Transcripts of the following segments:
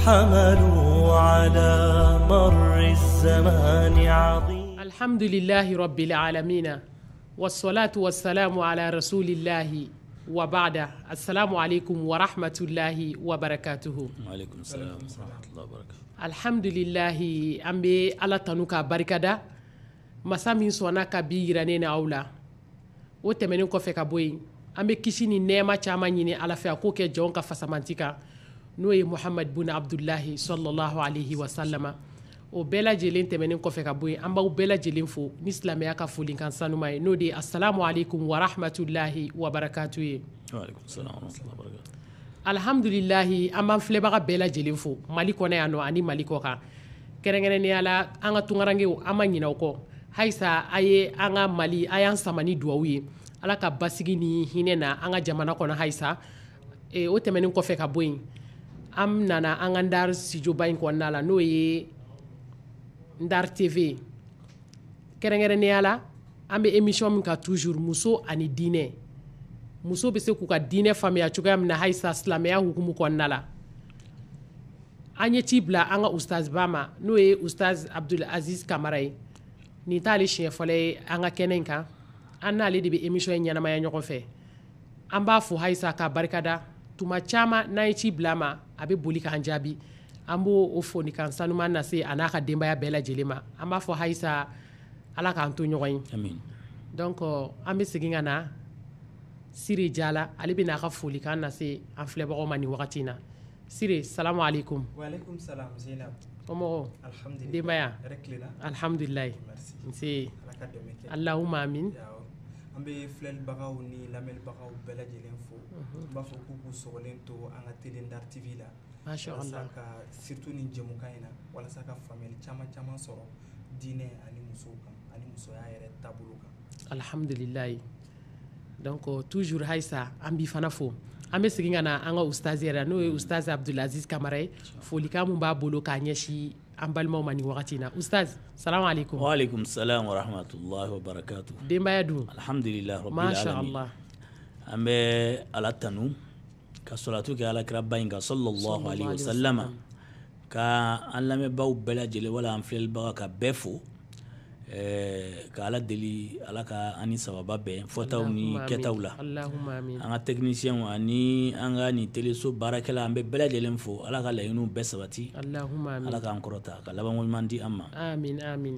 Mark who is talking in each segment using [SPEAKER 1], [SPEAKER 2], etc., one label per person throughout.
[SPEAKER 1] حملوا على مر الزمان عظيم.
[SPEAKER 2] الحمد لله رب العالمين والصلاة والسلام على رسول الله وبعد. السلام عليكم ورحمة الله وبركاته.
[SPEAKER 3] وعليكم السلام ورحمة الله وبركاته.
[SPEAKER 2] الحمد لله أمبي على تنوكا بركة مسامين سوناكا بيرانين أولا وتمنين كوفي كابوين أمبي كيشيني نيما تشامانيني على فيكوكي جونكا فسامانتيكا نوي محمد بن عبد الله صلى الله عليه وسلم o bɛɛ lajɛlen tɛmɛnen kɔfɛ ka bɔ yen an b'aw bɛɛ lajɛlen fo ni silamɛya ka folikan sanuma ye n'o de ye assalamu alaikum wa rahmatulahi wa barakatu ye. alhamdulilahi an b'an filɛbaga bɛɛ lajɛlen fo mali kɔnɔ yan nɔ ani mali kɔ kan kɛrɛnkɛrɛnnenya la an ka tunkarankew an ma ɲinɛ o kɔ halisa a ye an ka mali a y'an sama ni duwawu ye ala ka basigi ni hinɛ na an ka jamana kɔnɔ halisa o tɛmɛnen kɔfɛ ka bɔ yen an nana an ka Ndar studio-ba in kɔnɔna la n'o ye Ndar TV kɛrɛnkɛrɛnnenya la an bɛ émission min ka toujours muso ani diinɛ muso bɛ se k'u ka diinɛ faamuya cogoya min na halisa silamɛya hukumu kɔnɔna la an ye ci bila an ka ustaz ba ma n'o ye ustaz Abdul Aziz Kamara ye nin t'ale siɲɛ fɔlɔ ye an ka kɛnɛ in kan an n'ale de bɛ émission in ɲɛnamaya ɲɔgɔn fɛ an b'a fo halisa k'a barikada tuma caman n'an ye ci bila a ma a bɛ boli k'an jaabi an b'o fonikan sanuman lase a n'a ka denbaya bɛɛ lajɛlen ma an b'a fɔ halisa ala k'an to ɲɔgɔn ye
[SPEAKER 3] Amin.
[SPEAKER 2] donc an bɛ segin ka na Sire Jala ale bɛ n'a ka folikan lase an filɛbagaw ma nin wagati in na Sire salamu alaikum.
[SPEAKER 4] Wa alaikum salam Zainab.
[SPEAKER 2] Ɔmɔgɔ
[SPEAKER 4] Alhamdulillah.
[SPEAKER 2] denbaya
[SPEAKER 4] Hɛrɛ tilela.
[SPEAKER 2] Alhamdulilayi.
[SPEAKER 4] Merci.
[SPEAKER 2] nse
[SPEAKER 4] Ala ka dɛmɛ kɛ.
[SPEAKER 2] Allahumma amin.
[SPEAKER 4] An bɛ filɛlibagaw ni lamɛnibagaw bɛɛ lajɛlen fo. N b'a fɔ k'u k'u sɔgɔlen to an ka télé Ndar TV la.
[SPEAKER 2] Masha Allah.
[SPEAKER 4] Walasa ka surtout nin jɛmukan in na walasa ka faamuyali caman caman sɔrɔ diinɛ ani musow kan ani musoya yɛrɛ taabolo kan.
[SPEAKER 2] Alhamdulilayi. donc toujours halisa an b'i fana fo an bɛ segin ka na an ka ustaz yɛrɛ n'o ye ustaz Abdul Aziz Kamara ye folikan min b'a bolo k'a ɲɛsin an balimaw ma nin wagati in na ustaz salamu alaikum.
[SPEAKER 3] Wa alaikum salam wa rahmatullahi wa barakatuh.
[SPEAKER 2] denbaya dun.
[SPEAKER 3] Alhamdulillah rabbil
[SPEAKER 2] Masha
[SPEAKER 3] alamin.
[SPEAKER 2] Allah.
[SPEAKER 3] An bɛ ala tanu ka salatu kɛ alakira ba in kan sallallahu alaihi wa sallama ka an lamɛnbaaw bɛɛ lajɛlen wala an filɛlibaga ka bɛɛ fo ka ala deli ala ka ani sababa bɛn fɔtaw ni kɛtaw la
[SPEAKER 2] Allahumma amin.
[SPEAKER 3] an ka technicien ani an ka ni teleso baarakɛla an bɛ bɛɛ lajɛlen fo ala ka laɲiniw bɛɛ sabati
[SPEAKER 2] Allahumma amin.
[SPEAKER 3] ala k'an kɔrɔta ka laban ɲuman di an ma
[SPEAKER 2] amin amin.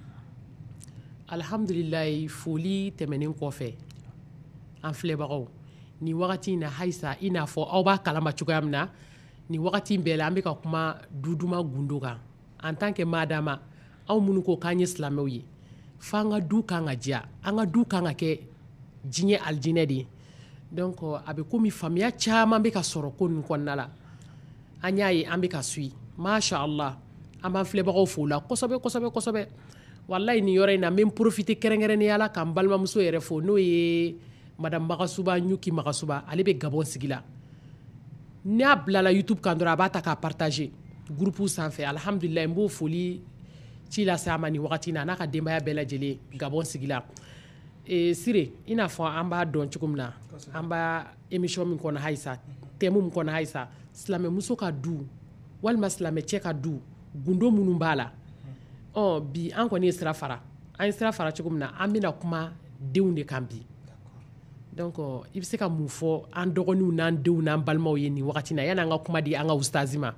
[SPEAKER 2] alhamdulilayi foli tɛmɛnen kɔfɛ an filɛbagaw nin wagati in na halisa i n'a fɔ aw b'a kalama cogoya min na nin wagati in bɛɛ la an bɛ ka kuma duduma gundo kan en tant que madama anw minnu ko k'an ye silamɛw ye f'an ka du kan ka diya an ka du kan ka kɛ diɲɛ alijinɛ de ye donc a bɛ komi faamuya caman bɛ ka sɔrɔ ko nin kɔnɔna la an y'a ye an bɛ ka suit masha Allah an b'an filɛbagaw fo la kosɛbɛ kosɛbɛ kosɛbɛ wallahi nin yɔrɔ in na n bɛ n profiter kɛrɛnkɛrɛnnenya la ka n balimamuso yɛrɛ fo n'o ye madame Magasuba Ɲuki Magasuba ale bɛ Gabon sigi la n'a bilala YouTube kan dɔrɔn a b'a ta k'a partager groupe sanfɛ alhamdulilayi n b'o foli ci lase a ma nin wagati in na a n'a ka denbaya bɛɛ lajɛlen Gabon sigi la Sire i n'a fɔ an b'a dɔn cogo min na an b'a émission min kɔnɔ halisa thème min kɔnɔ halisa silamɛmuso ka du walima silamɛcɛ ka du gundo minnu b'a la bi an kɔni ye sira fara an ye sira fara cogo min na an bɛna kuma denw de kan bi donc i bɛ se ka mun fɔ an dɔgɔninw n'an denw n'an balimaw ye nin wagati in na yanni an ka kuma di an ka ustazi ma.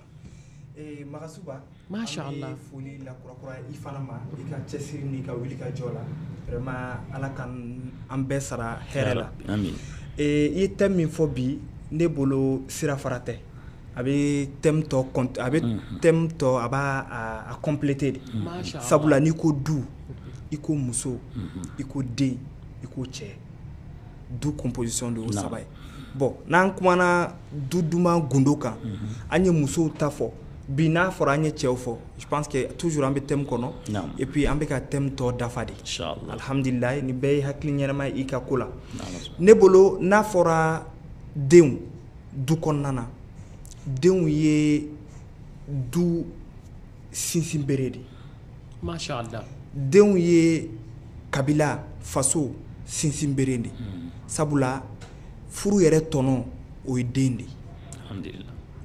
[SPEAKER 4] Magasuba
[SPEAKER 2] Masha Allah.
[SPEAKER 4] an bɛ foli lakurakura i fana ma i ka cɛsiri n'i ka wuli ka jɔ la vraiment ala ka an bɛɛ sara hɛrɛ la.
[SPEAKER 3] Amin.
[SPEAKER 4] I ye thème min fɔ bi ne bolo sira fara tɛ a bɛ thème tɔ a b'a compléter de sabula n'i ko du i ko muso i ko den i ko cɛ du composition de o saba ye bon n'an kumana du duman gundo kan an ye musow ta fɔ bi n'a fɔra an ye cɛw fɔ je pense que toujours an bɛ thème kɔnɔ et puis an bɛ ka thème tɔ dafa de alhamdulilayi ni bɛɛ ye hakili ɲɛnama ye i ka ko la ne bolo n'a fɔra denw du kɔnɔna na denw ye du sinsinbere de
[SPEAKER 2] Masha Allah.
[SPEAKER 4] denw ye kabila faso sinsinbere de sabula furu yɛrɛ tɔnɔ o ye den de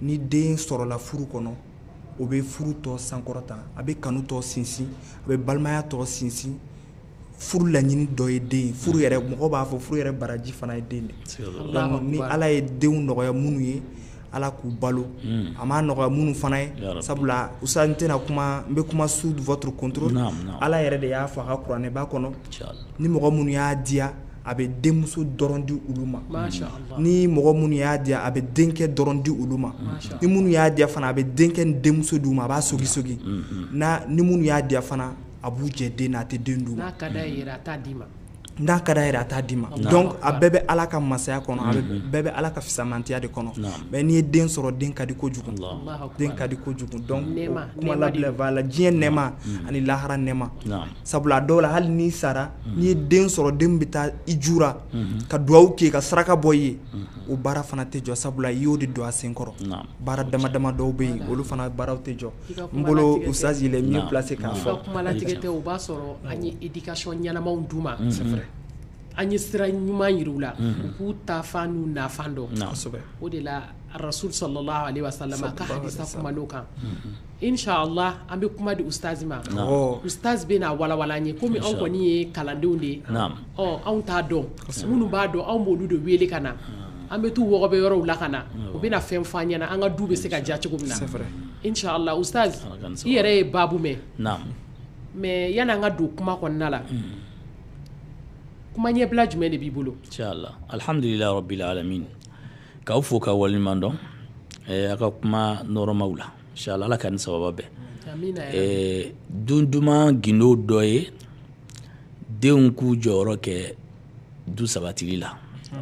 [SPEAKER 4] ni den sɔrɔla furu kɔnɔ o bɛ furu tɔ sankɔrɔta a bɛ kanu tɔ sinsin a bɛ balimaya tɔ sinsin furu laɲini dɔ ye den ye furu yɛrɛ mɔgɔ b'a fɔ furu yɛrɛ baraji fana ye den de donc ni Ala ye denw nɔgɔya minnu ye Ala k'u balo a m'a nɔgɔya minnu fana ye sabula usa n tɛna kuma n bɛ kuma sous votre contrôle Ala yɛrɛ de y'a fɔ a ka kuranɛba kɔnɔ ni mɔgɔ minnu y'a diya a bɛ denmuso dɔrɔn di olu ma ni mɔgɔ minnu y'a diya a bɛ denkɛ dɔrɔn di olu ma ni minnu y'a diya fana a bɛ denkɛ ni denmuso d'u ma a b'a sogi ni minnu y'a diya fana a b'u jɛ den na a tɛ den d'u ma n'a ka d'a ye a t'a d'i ma n'a ka d'a ye a t'a d'i ma donc a bɛɛ bɛ Ala ka masaya kɔnɔ a bɛɛ bɛ Ala ka fisamantiya de kɔnɔ mais n'i ye den sɔrɔ den ka di kojugu den ka di kojugu donc kuma labila la diɲɛ nɛɛma ani lahara nɛɛma sabula a dɔw la hali n'i sara n'i ye den sɔrɔ den bɛ taa i jura ka duwawu kɛ ka saraka bɔ i ye o baara fana tɛ jɔ sabula i y'o de don a sen kɔrɔ baara dama dama dɔw bɛ yen olu fana baaraw tɛ jɔ n bolo Ustaz il est mieux placé k'a fɔ
[SPEAKER 2] kuma latigɛ tɛ o b'a sɔrɔ an ye éducation ɲɛnamaw d'u ma an ye sira ɲuman yir'u la u k'u ta fan n'u nafan dɔn o de la Rasul sallallahu alaihi wasallam a ka hadisa kuman'o kan inshallah an bɛ kuma di Ustaz ma Ustaz bɛna walawala an ye komi anw kɔni ye kalandenw de ye anw t'a dɔn minnu b'a dɔn anw b'olu de wele ka na an bɛ t'u wɔgɔbɛ yɔrɔw la ka na u bɛna fɛn f'an ɲɛna an ka du bɛ se ka diya cogo min na inshallah Ustaz i yɛrɛ ye baabu mɛn mais yanni an ka don kuma kɔnɔna la kuma ɲɛbila jumɛn de b'i bolo
[SPEAKER 3] inshallah alhamdulillah rabbil alamin k'aw fo ka waleɲuman dɔn a ka kuma nɔrɔmaw la inshallah Ala ka ni sababa bɛn don duman gindo dɔ ye denw k'u jɔyɔrɔ kɛ du sabatili la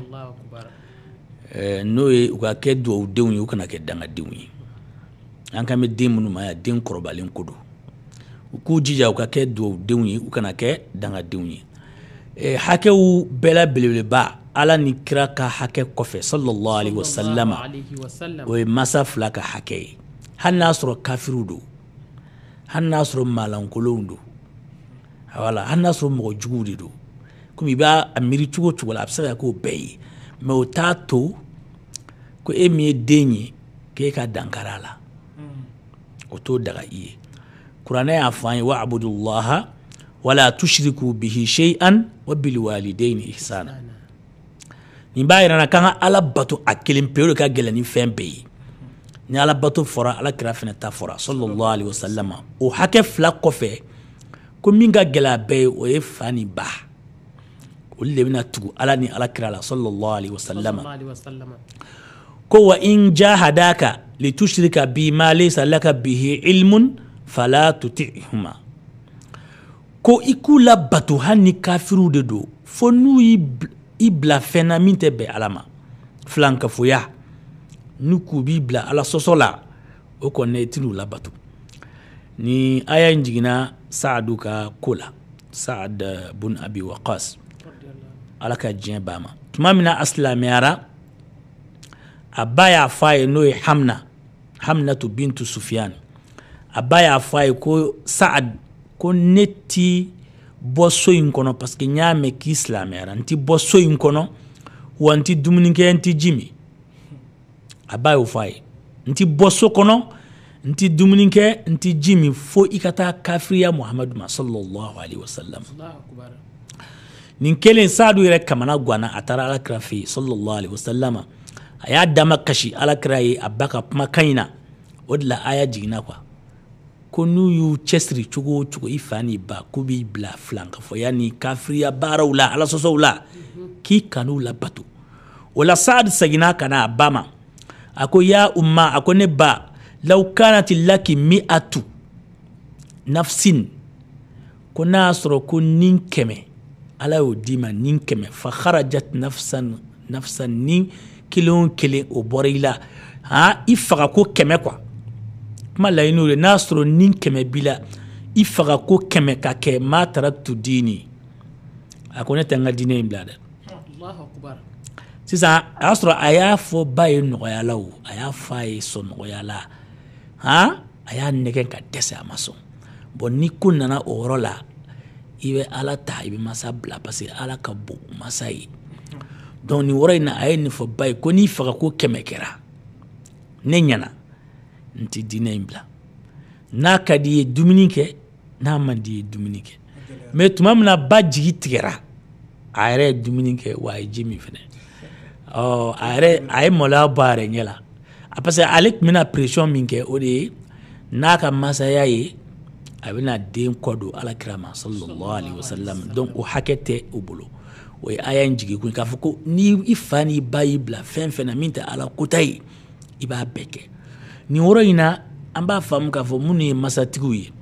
[SPEAKER 3] n'o ye u ka kɛ duwawudenw ye u kana kɛ dangadenw ye an kan bɛ den minnu ma yan den kɔrɔbalen ko don u k'u jija u ka kɛ duwawudenw ye u kana kɛ dangadenw ye hakɛw bɛɛ la belebeleba Ala ni kira ka hakɛ kɔfɛ sallallahu alaihi wasallam o ye masa fila ka hakɛ ye hali n'a sɔrɔ kafiru don hali n'a sɔrɔ maalankolonw don wala hali n'a sɔrɔ mɔgɔ juguw de don komi i b'a miiri cogo cogo la a bɛ se ka k'o bɛɛ ye mais o t'a to ko e min ye den ye k'e ka dankara la o t'o daga i ye kuranɛ y'a fɔ an ye wa abudullaha wala tushriku bihi shay'an wa bil walidayni ihsana nin b'a yirana k'an ka Ala bato a kelen pe o de ka gɛlɛn ni fɛn bɛɛ ye ni Ala bato fɔra Ala kira fana ta fɔra sallallahu alaihi wasallam o hakɛ fila kɔfɛ ko min ka gɛlɛn a bɛɛ ye o ye fa ni ba olu de bɛna tugu Ala ni Ala kira la sallallahu alaihi wasallam ko wa in jahadaka litushrika bi ma laysa laka bihi ilmun fala tuti'huma ko i k'u la bato hali ni kafiru de don fo n'u i bila fɛn na min tɛ bɛn Ala ma filankafoya n'u k'u b'i bila Ala sɔsɔ la o kɔni i tɛn'u la bato ni aya in jiginna Saadu ka ko la Saad bun Abi Waqas Ala ka diɲɛ b'a ma tuma min na a silamɛyara a ba y'a fɔ a ye n'o ye Hamnatu bintu Sufyan a ba y'a fɔ a ye ko Saad ko ne ti bɔ so in kɔnɔ parce que n y'a mɛn k'i silamɛyara n ti bɔ so in kɔnɔ wa n ti dumuni kɛ n ti ji min a ba y'o fɔ a ye n ti bɔ so kɔnɔ n ti dumuni kɛ n ti ji min fo i ka taa kafiriya Muhamadu ma sallallahu alaihi wasallam nin kelen Saadu yɛrɛ kamana ganna a taara Alakira fɛ yen sallallahu alaihi wasallam a y'a dama kasi Alakira ye a ba ka kumakan in na o de la aya jiginna quoi ko n'u y'u cɛsiri cogo o cogo i fa n'i ba k'u b'i bila filankafɔya ni kafiriya baaraw la Ala sɔsɔw la k'i kan'u la bato o la Saad seginna ka na a ba ma a ko ya umma a ko ne ba law kanat laki mi'atu nafsin ko n'a sɔrɔ ko nin kɛmɛ Ala y'o d'i ma nin kɛmɛ fa kharajat nafsan nin kelen o kelen o bɔra i la i faga ko kɛmɛ quoi kuma laɲiniw de n'a sɔrɔ nin kɛmɛ b'i la i faga ko kɛmɛ ka kɛ ma taraktu diini a ko ne tɛ n ka diinɛ in bila dɛ sisan a y'a sɔrɔ a y'a fɔ ba ye nɔgɔya la o a y'a fɔ a ye sɔn nɔgɔya la a y'a nɛgɛ ka dɛsɛ a ma sɔn bon ni ko nana o yɔrɔ la i bɛ Ala ta i bɛ masa bila parce que Ala ka bon masa ye donc nin yɔrɔ in na a ye nin fɔ ba ye ko n'i faga ko kɛmɛ kɛra ne ɲana n tɛ diinɛ in bila n'a ka di ye dumuni kɛ n'a man di ye dumuni kɛ mais tuma min na ba jigi tigɛra a yɛrɛ ye dumuni kɛ wa a ye ji min fɛnɛ a ye maloya bɔ a yɛrɛ ɲɛ la parce que ale tun bɛna pression min kɛ o de ye n'a ka masaya ye a bɛna den kɔ don alakira ma sallallahu alaihi wasallam donc o hakɛ tɛ o bolo o ye aya in jigi kun k'a fɔ ko ni i fa n'i ba y'i bila fɛn fɛn na min tɛ ala kota ye i b'a bɛɛ kɛ nin yɔrɔ in na an b'a faamu k'a fɔ minnu ye masatigiw ye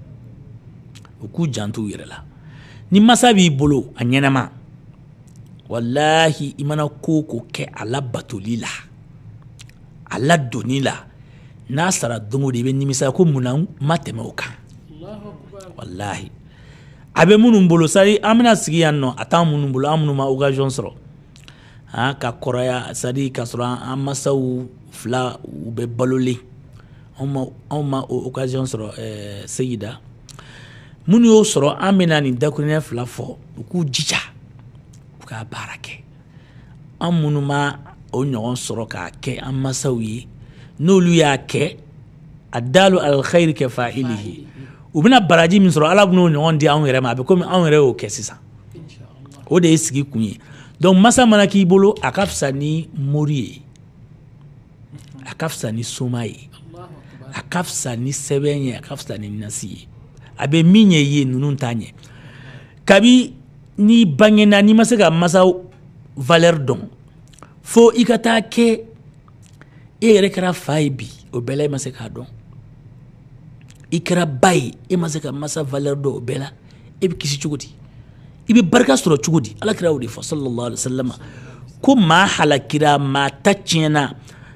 [SPEAKER 3] u k'u janto u yɛrɛ la ni masa b'i bolo a ɲɛnama wallahi i mana ko ko kɛ a la batoli la a la doni la n'a sara don o don i bɛ nimisa ko munna ma tɛmɛ o kan wallahi a bɛ minnu bolo sari an bɛna sigi yan nɔ a t'an minnu bolo an minnu ma occasion sɔrɔ ka kɔrɔya sari ka sɔrɔ an masaw fila u bɛ balolen anw ma occasion sɔrɔ Seyida minnu y'o sɔrɔ an bɛna nin dakuruɲɛ fila fɔ u k'u jija u k'a baara kɛ an minnu ma o ɲɔgɔn sɔrɔ k'a kɛ an masaw ye n'olu y'a kɛ a dalu al khairi ka fa'ilihi u bɛna baraji min sɔrɔ ala bɛn'o ɲɔgɔn di anw yɛrɛ ma a bɛ komi anw yɛrɛ y'o kɛ sisan o de ye sigi kun ye donc masa mana k'i bolo a ka fisa ni mori ye a ka fisa ni soma ye a ka fisa ni sɛbɛn ye a ka fisa ni nasi ye a bɛ min ye ye ninnu t'a ɲɛ kabi ni bangena ni ma se ka masa valeur dɔn fo i ka taa kɛ e yɛrɛ kɛra fa ye bi o bɛɛ la e ma se k'a dɔn i kɛra ba ye e ma se ka masa valeur dɔn o bɛɛ la e bɛ kisi cogo di i bɛ barika sɔrɔ cogo di ala kira o de fɔ sallallahu alaihi wasallam ko maa halakira maa ta tiɲɛna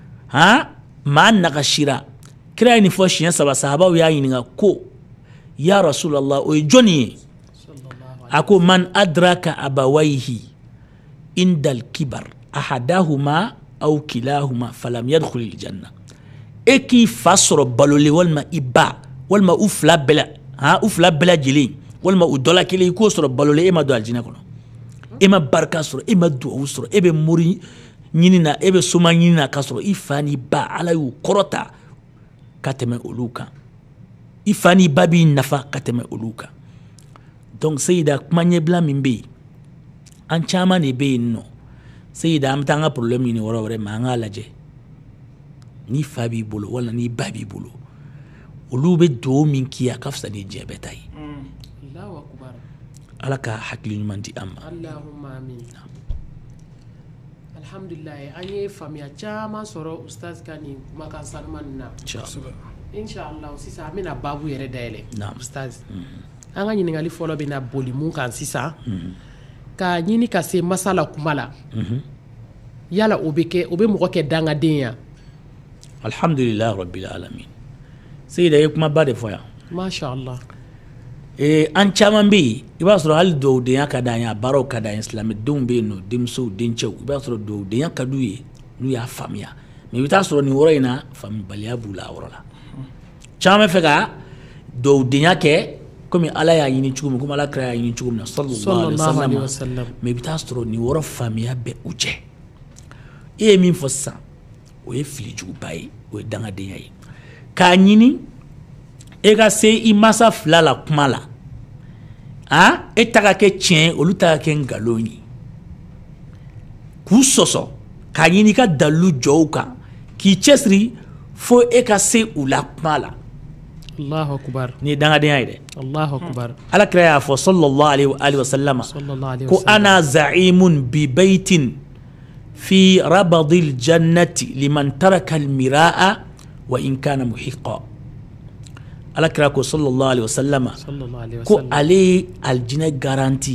[SPEAKER 3] maa nagashira kira ye nin fɔ siɲɛ 3 sahabaw y'a ɲininka ko ya rasulallah o ye jɔnni ye a ko man adraka abawayhi indal kibar ahadahuma aw kilahuma falam yadkhulil janna e k'i fa sɔrɔ balole walima i ba walima u fila bɛɛ lajɛlen walima u dɔ la kelen i k'o sɔrɔ balole e ma don aljinɛ kɔnɔ e ma barika sɔrɔ e ma duwawu sɔrɔ e bɛ mori ɲini na e bɛ soma ɲini na k'a sɔrɔ i fa ni ba ala y'u kɔrɔta ka tɛmɛ olu kan i fa ni ba b'i nafa ka tɛmɛ olu kan donc Seyida kuma ɲɛbila min bɛ yen an caman de bɛ yen nɔ Seyida an bɛ taa an ka problème ɲini yɔrɔ wɛrɛ ma an k'a lajɛ ni fa b'i bolo wala ni ba b'i bolo olu bɛ duwawu min k'i ye a ka fisa ni diɲɛ bɛɛ ta ye ala ka hakili ɲuman di an ma
[SPEAKER 2] Allahumma amin alhamdulillah an ye faamuya caman sɔrɔ ustaz ka nin kumakan sanuman nin na inshallah sisan an bɛna baabu yɛrɛ dayɛlɛ ustaz an ka ɲininkali fɔlɔ bɛna boli mun kan sisan ka ɲini ka se masala kuma la yala o bɛ mɔgɔ kɛ dangaden ya
[SPEAKER 3] alhamdulillah rabbil alamin Seyida ye kuma ba de fɔ yan
[SPEAKER 2] masha Allah
[SPEAKER 3] an caman bɛ yen i b'a sɔrɔ hali dɔwdenya ka d'an ye a baaraw ka d'an ye silamɛdenw bɛ yen nɔ denmusow dencɛw i b'a sɔrɔ dɔwdenya ka d'u ye n'u y'a faamuya mais i bɛ taa sɔrɔ nin yɔrɔ in na faamuyabaliya b'u la a yɔrɔ la caman bɛ fɛ ka dɔwdenya kɛ komi ala y'a ɲini cogo min komi ala kira y'a ɲini cogo min na sallallahu alaihi wasallam mais i bɛ taa sɔrɔ nin yɔrɔ faamuya bɛ u cɛ e ye min fɔ sisan o ye filijuguba ye o ye dangadenya ye k'a ɲini e ka se i masa fila la kuma la e ta ka kɛ tiɲɛ olu ta ka kɛ nkalon ye k'u sɔsɔ k'a ɲini i ka dalilu jɔ u kan k'i cɛsiri fo e ka se u la kuma la
[SPEAKER 2] Allahu akbar
[SPEAKER 3] ni ye dangadenya ye dɛ
[SPEAKER 2] Allahu akbar
[SPEAKER 3] ala kira y'a fɔ sallallahu alaihi wasallam ko ana za'imun bi baitin fi rabadil jannati liman taraka al miraa wa in kana muhiqa ala kira ko sallallahu alaihi wasallam ko ale aljinɛ garanti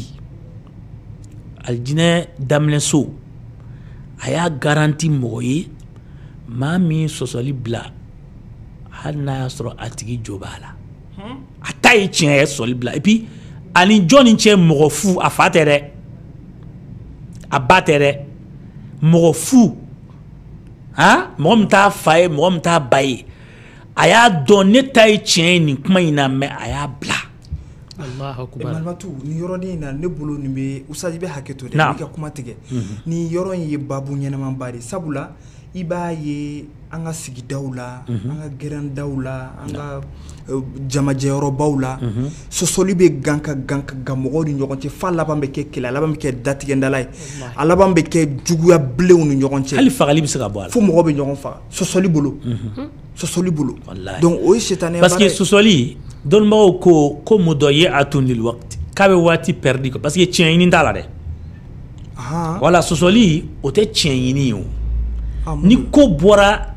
[SPEAKER 3] aljinɛ daminɛ so a y'a garanti mɔgɔ ye maa min sɔsɔli bila hali n'a y'a sɔrɔ a tigi jo b'a la a ta ye tiɲɛ ye sɔsɔli bila et puis ani jɔn ni cɛ mɔgɔ fu a fa tɛ dɛ a ba tɛ dɛ mɔgɔ fu mɔgɔ min t'a fa ye mɔgɔ min t'a ba ye a y'a dɔn ne ta ye tiɲɛ ye nin kuma in na mais a y'a bila
[SPEAKER 2] Allahu akbar
[SPEAKER 4] Malimatu ni yɔrɔnin in na ne bolo nin bɛ usaji bɛ hakɛ to dɛ i ka kuma tigɛ ni yɔrɔ in ye babu ɲɛnamanba de sabula i b'a ye an ka sigidaw la an ka gɛrɛndaw la an ka jamajɛyɔrɔbaw la sɔsɔli bɛ gan ka mɔgɔw ni ɲɔgɔn cɛ f'a laban bɛ kɛ kɛlɛ a laban bɛ kɛ datigɛndala ye a laban bɛ kɛ juguya bilenw ni ɲɔgɔn cɛ
[SPEAKER 3] hali fagali bɛ se ka bɔ a la
[SPEAKER 4] fo mɔgɔ bɛ ɲɔgɔn faga sɔsɔli bolo sɔsɔli bolo donc o ye sitanɛ
[SPEAKER 3] parce que sɔsɔli dɔnnibagaw ko mudayi'atun lil waqti k'a bɛ waati perdi parce que tiɲɛ ɲini t'a la dɛ wala sɔsɔli o tɛ tiɲɛ ɲini ye o ni ko bɔra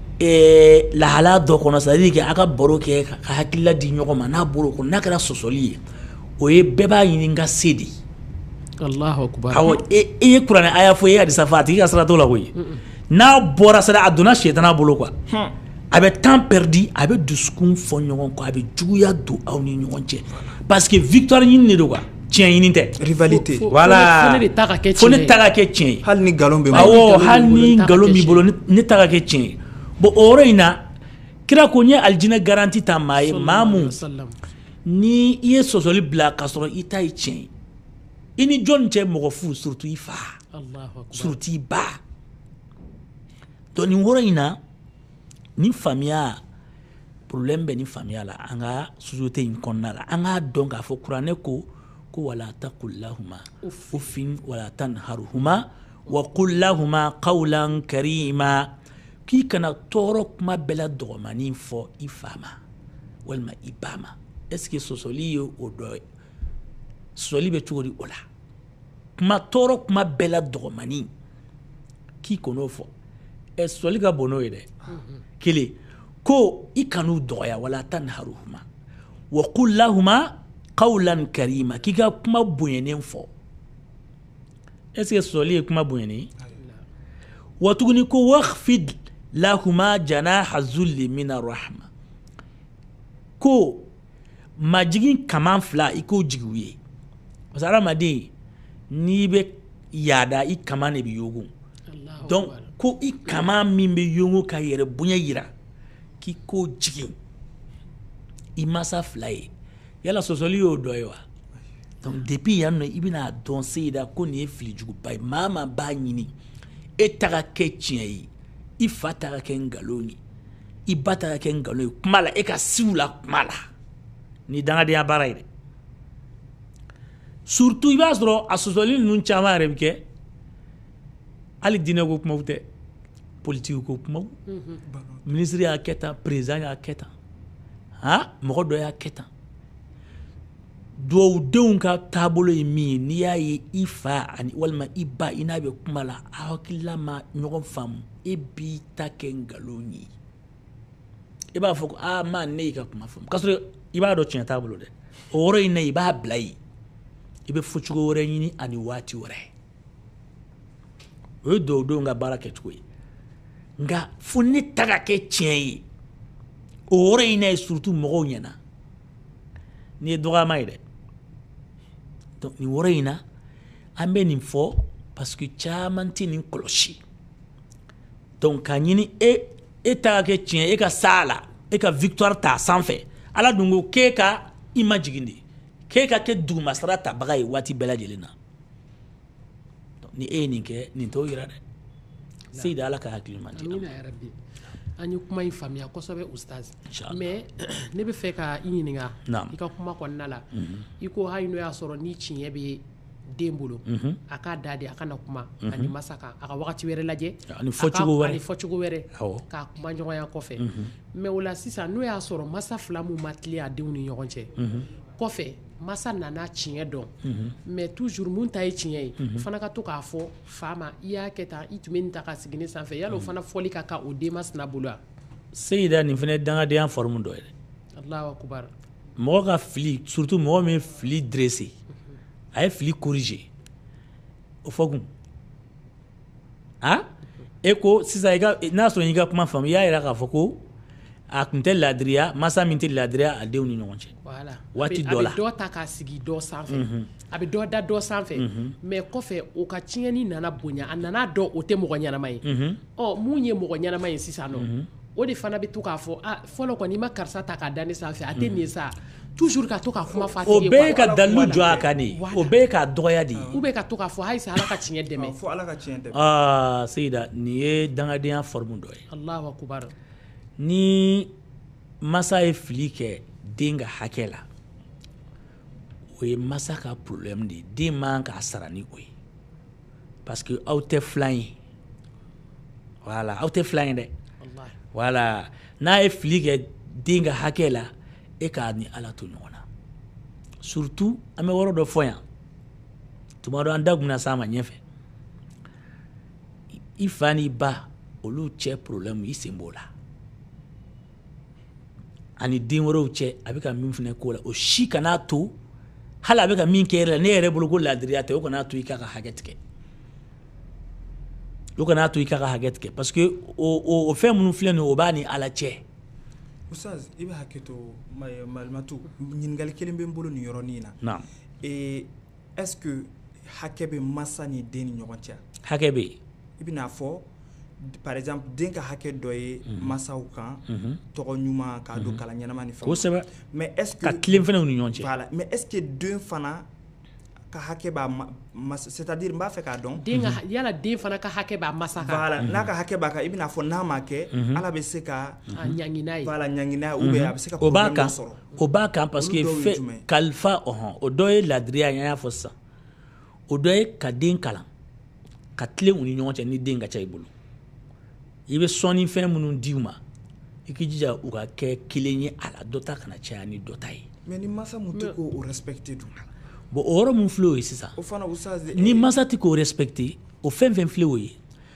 [SPEAKER 3] lahala dɔ kɔnɔ c'est-à-dire que a ka baro kɛ ka hakilila di ɲɔgɔn ma n'a bɔra o kɔnɔ n'a kɛra sɔsɔli ye o ye bɛɛ b'a ɲini ka se de
[SPEAKER 2] Allahu akbar
[SPEAKER 3] awɔ e ye kuranɛ aya fɔ e ye hadisa fɔ a tigi ka sira t'o la koyi n'a bɔra sira a donna sitana bolo quoi a bɛ temps perdu a bɛ dusukun fɔ ɲɔgɔn kɔ a bɛ juguya don aw ni ɲɔgɔn cɛ parce que victoire ɲini de don quoi tiɲɛ ɲini tɛ
[SPEAKER 4] rivalité
[SPEAKER 3] voilà
[SPEAKER 2] fo ne ta ka kɛ
[SPEAKER 3] tiɲɛ ye
[SPEAKER 4] hali ni nkalon bɛ
[SPEAKER 3] awɔ hali ni nkalon b'i bolo ne ta ka kɛ tiɲɛ ye bon o yɔrɔ in na kira ko n ye alijinɛ garanti ta maa ye maa mun ni i ye sɔsɔli bila k'a sɔrɔ i ta ye tiɲɛ ye i ni jɔn cɛ mɔgɔ fu surtout i fa surtout i ba donc nin yɔrɔ in na ni faamuya problème bɛ ni faamuya la an ka société in kɔnɔna la an k'a dɔn k'a fɔ kuranɛ ko wala taqul lahuma uffin wala tanharhuma wa qul lahuma qawlan karima k'i kana tɔɔrɔ kuma bɛɛ la dɔgɔmanin fɔ i fa ma walima i ba ma est ce que sɔsɔli ye o dɔ ye sɔsɔli bɛ cogo di o la tɔɔrɔ kuma bɛɛ la dɔgɔmanin k'i kan'o fɔ sɔsɔli ka bon n'o ye dɛ kelen ko i kan'u dɔgɔya wala tanharhuma wa qul lahuma qawlan karima k'i ka kuma bonyenen fɔ est ce que sɔsɔli ye kuma bonyenen wa tuguni ko wakhfid lahuma janaha zulli min arrahma ko majigin kaman fila i k'o jigi u ye parce que hadamaden n'i bɛ yaada i kaman de bɛ yogo donc ko i kaman min bɛ yogo ka yɛrɛ bonya yira k'i k'o jigin i masa fila ye yala sɔsɔli y'o dɔ ye wa donc depuis yan nɔ i bɛna dɔn Seyida ko nin ye filijuguba ye maa maa b'a ɲini e ta ka kɛ tiɲɛ ye i fa ta ka kɛ nkalon ye i ba ta ka kɛ nkalon ye kuma la e ka siw la kuma la ni dangadenya baara ye dɛ surtout i b'a sɔrɔ a sɔsɔli ninnu caman yɛrɛ bɛ kɛ hali diinɛ ko kumaw tɛ politique ko kumaw ministre y'a kɛ tan président y'a kɛ tan mɔgɔ dɔ y'a kɛ tan duwawudenw ka taabolo ye min ye n'i y'a ye i fa ani walima i ba i n'a bɛ kuma la a hakilila ma ɲɔgɔn faamu e b'i ta kɛ nkalon ye i b'a fɔ ko ma ne y'i ka kuma faamu k'a sɔrɔ i b'a dɔn tiɲɛ t'a bolo dɛ o yɔrɔ in na i b'a bila yen i bɛ fɔcogo wɛrɛ ɲini ani waati wɛrɛ o ye duwawudenw ka baara kɛcogo ye nka fo ne ta ka kɛ tiɲɛ ye o yɔrɔ in na ye surtout mɔgɔw ɲɛna ni ye dɔgɔyama ye dɛ donc nin yɔrɔ in na an bɛ nin fɔ parce que caman tɛ nin kɔlɔsi donc k'a ɲini e ta ka kɛ tiɲɛ e ka s'a la e ka victoire t'a sanfɛ ala dun ko k'e ka i ma jigin de k'e ka kɛ dugumasara tabaga ye waati bɛɛ lajɛlen na donc ni e ye nin kɛ nin t'o yira dɛ Seyida ala ka hakili man di
[SPEAKER 2] an ye kuma in faamuya kosɛbɛ ustaz mais ne bɛ fɛ ka i ɲininka i ka kuma kɔnɔna la i ko hali n'o y'a sɔrɔ ni tiɲɛ bɛ den bolo a k'a da de a kana kuma ani masa kan a ka wagati wɛrɛ lajɛ ani fɔcogo wɛrɛ k'a kuma ɲɔgɔnya kɔfɛ mais o la sisan n'o y'a sɔrɔ masa fila min ma tilen a denw ni ɲɔgɔn cɛ kɔfɛ masa nana tiɲɛ dɔn mais toujours mun ta ye tiɲɛ ye fana ka to k'a fɔ fa ma i y'a kɛ tan i tun bɛ nin ta ka sigi ne sanfɛ yala o fana fɔli ka kan o denma sina bolo wa
[SPEAKER 3] Seyida nin fana ye dangadenya forme dɔ ye dɛ
[SPEAKER 2] Allahu akbar
[SPEAKER 3] mɔgɔ ka fili surtout mɔgɔ min ye fili dressé a ye fili corriger o fɔ kun e ko sisan n'a sɔrɔ i ka kuma faamu i y'a yira k'a fɔ ko a tun tɛ laadiriya masa min tɛ laadiriya a denw ni ɲɔgɔn cɛ waati dɔ la
[SPEAKER 2] a bɛ dɔ ta k'a sigi dɔ sanfɛ a bɛ dɔ da dɔ sanfɛ mais kɔfɛ o ka tiɲɛni nana bonya a nana dɔn o tɛ mɔgɔ ɲɛnama ye mun ye mɔgɔ ɲɛnama ye sisan nɔ o de fana bɛ to k'a fɔ fɔlɔ kɔni i ma karisa ta k'a da ne sanfɛ a tɛ nin sa toujours ka to ka kuma fa tigi ye
[SPEAKER 3] o bɛɛ ka dalu jɔ a kan de o bɛɛ ka dɔgɔya de
[SPEAKER 2] ou bien ka to k'a fɔ halisa ala ka tiɲɛ dɛmɛ
[SPEAKER 4] fo ala ka tiɲɛ dɛmɛ
[SPEAKER 3] Seyida nin ye dangadenya forme dɔ ye
[SPEAKER 2] Allahu akubar
[SPEAKER 3] ni masa ye fili kɛ den ka hakɛ la o ye masa ka problème de ye den man k'a sara ni o ye parce que aw tɛ filan ye voilà aw tɛ filan ye dɛ voilà n'a ye fili kɛ den ka hakɛ la e k'a ni ala to ɲɔgɔn na surtout an bɛ wɔrɔ dɔ fɔ yan tuma dɔ an da bɛna s'a ma ɲɛfɛ i fa n'i ba olu cɛ problème i sen b'o la ani den wɛrɛw cɛ a bɛ ka min fana k'o la o si kan'a to hali a bɛ ka min kɛ yɛrɛ la ne yɛrɛ bolo ko laadiriya tɛ o kan'a to i k'a ka hakɛ tigɛ o kan'a to i k'a ka hakɛ tigɛ parce que o fɛn minnu filɛ nin ye o b'a ni ala cɛ
[SPEAKER 4] Oustaz i bɛ hakɛ to Malimatu ɲininkali kelen bɛ n bolo nin yɔrɔnin na est-ce que hakɛ bɛ masa ni den ni ɲɔgɔn cɛ
[SPEAKER 3] hakɛ bɛ yen
[SPEAKER 4] i bɛna fɔ par exemple den ka hakɛ dɔ ye masaw kan tɔgɔ ɲuman k'a don kalan ɲɛnama ni fɛnw
[SPEAKER 3] kosɛbɛ
[SPEAKER 4] mais est-ce que
[SPEAKER 3] ka tilen fana u ni ɲɔgɔn cɛ
[SPEAKER 4] voilà mais est-ce que den fana ka hakɛ b'a c'est-à-dire n b'a fɛ k'a dɔn
[SPEAKER 2] yala den fana ka hakɛ b'a masa kan
[SPEAKER 4] voilà n'a ka hakɛ b'a kan i bɛna fɔ n'a ma kɛ ala bɛ se ka
[SPEAKER 2] ɲaŋina ye
[SPEAKER 4] voilà ɲaŋina ou bien a bɛ se ka problème dɔ sɔrɔ
[SPEAKER 3] o b'a kan parce que kalifa o dɔ ye laadiriya an y'a fɔ sisan o dɔ ye ka den kalan ka tilen u ni ɲɔgɔn cɛ ni den ka ca i bolo i bɛ sɔnni fɛn minnu di u ma i k'i jija u ka kɛ kelen ye a la dɔ ta kana caya ni dɔ ta ye
[SPEAKER 4] mais ni masa mun tɛ k'o respecter dun
[SPEAKER 3] bon o yɔrɔ mun filɛ o ye sisan
[SPEAKER 4] o fana
[SPEAKER 3] ni masa tɛ k'o respecter o fɛn fɛn filɛ o ye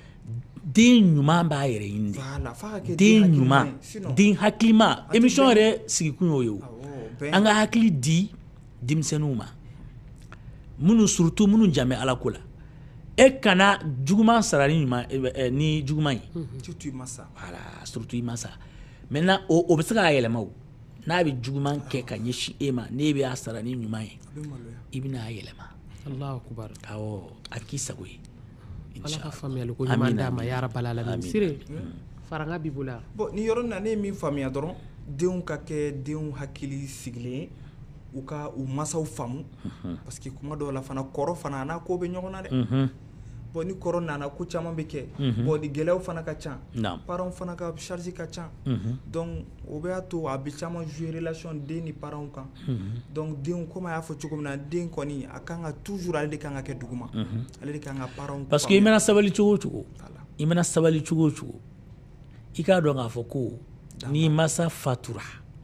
[SPEAKER 3] den ɲuman b'a yɛrɛ ɲini de den ɲuman den hakilima émission yɛrɛ sigikun y'o ye o an ka hakili di denmisɛnninw ma minnu surtout minnu janmɛ ala ko la e kana juguman sara ni ɲuman ni juguman ye
[SPEAKER 4] surtout i masa
[SPEAKER 3] voilà surtout i masa maintenant o bɛ se k'a yɛlɛma o n'a bɛ juguman kɛ ka ɲɛsin e ma ne bɛ a sara ni ɲuman ye i bɛna a yɛlɛma
[SPEAKER 2] Allahu akubar
[SPEAKER 3] awɔ a bɛ k'i sago ye
[SPEAKER 2] ala ka faamuyali ko ɲuman d'a ma ya rabbal alamin sire faranga b'i bolo
[SPEAKER 4] bon ni yɔrɔ na ne ye min faamuya dɔrɔn denw ka kɛ denw hakili sigilen u ka u masaw faamu parce que kuma dɔw la fana kɔrɔ fana a n'a ko bɛ ɲɔgɔn na dɛ bon ni kɔrɔ nana ko caman bɛ kɛ bon ni gɛlɛyaw fana ka ca parents fana ka charge ka ca donc o bɛ y'a to a bɛ caman jouer relation den ni parents kan donc denw comme a y'a fɔ cogo min na den kɔni a kan ka toujours ale de kan ka kɛ duguma ale de kan ka parents
[SPEAKER 3] parce que i mana sabali cogo o cogo i mana sabali cogo o cogo i k'a dɔn k'a fɔ ko ni masa fatura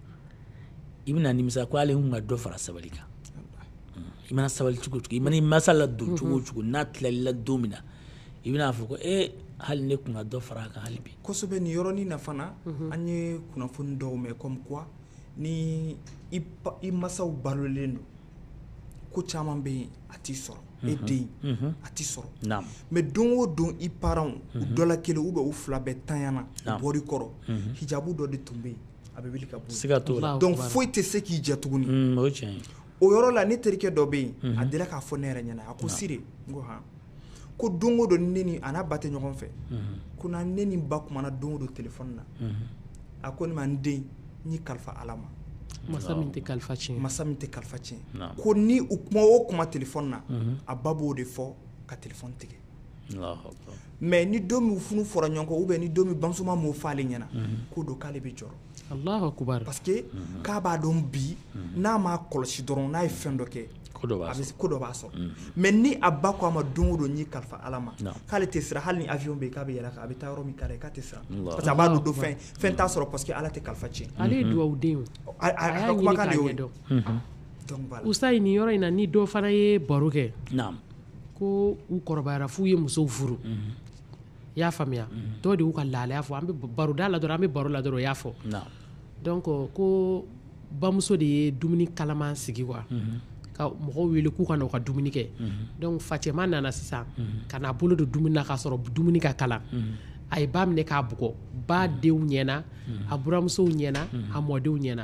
[SPEAKER 3] i bɛna nimisa ko ale kun ka dɔ fara sabali kan i mana sabali cogo o cogo i mana i masa ladon cogo o cogo n'a tilali la don min na i bɛna fɔ ko hali ne kun ka dɔ fara a kan hali bi
[SPEAKER 4] kosɛbɛ nin yɔrɔnin na fana an ye kunnafoni dɔw mɛn comme quoi ni i masaw balolen don ko caman bɛ yen a t'i sɔrɔ e den a t'i sɔrɔ mais don o don i parents u dɔ la kelen ou bien u fila bɛɛ tanyana u bɔr'i kɔrɔ hijabu dɔ de tun bɛ yen a bɛ wuli ka bɔ donc foyi tɛ se k'i jɛ tuguni o yɔrɔ la ne terikɛ dɔ bɛ yen a dira k'a fɔ ne yɛrɛ ɲɛna a ko Sire n ko han ko don o don ne ni a n'a ba tɛ ɲɔgɔn fɛ ko na ne ni ba kumana don o don téléphone na a ko ne ma n den n y'i kalifa ala ma
[SPEAKER 2] masa min tɛ kalifa tiɲɛ
[SPEAKER 4] ko ni u kuma o kuma téléphone na a ba b'o de fɔ ka téléphone tigɛ mais ni don min funu fɔra ɲɔgɔn kɔ ou bien ni don min bamusoma m'o fɔ ale ɲɛna ko don k'ale bɛ jɔrɔ
[SPEAKER 2] Allahu akubar
[SPEAKER 4] parce que k'a b'a dɔn bi n'a m'a kɔlɔsi dɔrɔn n'a ye fɛn dɔ kɛ ko dɔ b'a sɔrɔ mais ni a ba ko a ma don o don n'i kalifa ala ma k'ale tɛ siran hali ni avion bɛ yen k'a bɛ yɛlɛ a bɛ taa yɔrɔ min k'a la k'a tɛ siran parce que a b'a dɔn fɛn t'a sɔrɔ parce que ala tɛ kalifa tiɲɛ
[SPEAKER 2] ale ye duwawu den ye a y'a ɲini k'a ɲɛdɔn Usayi nin yɔrɔ in na ni dɔ fana ye baro kɛ ko u kɔrɔbayara f'u ye musow furu i y'a faamuya dɔw de y'u ka lahalaya fɔ an bɛ baroda la dɔrɔn an bɛ baro la dɔrɔn o y'a fɔ donc ko bamuso de ye dumuni kalaman sigi quoi ka mɔgɔw wele k'u ka na u ka dumuni kɛ donc facɛma nana sisan ka na bolo don dumuni na k'a sɔrɔ dumuni ka kalan a ye ba minɛ k'a bugɔ ba denw ɲɛna a buramusow ɲɛna a mɔdenw ɲɛna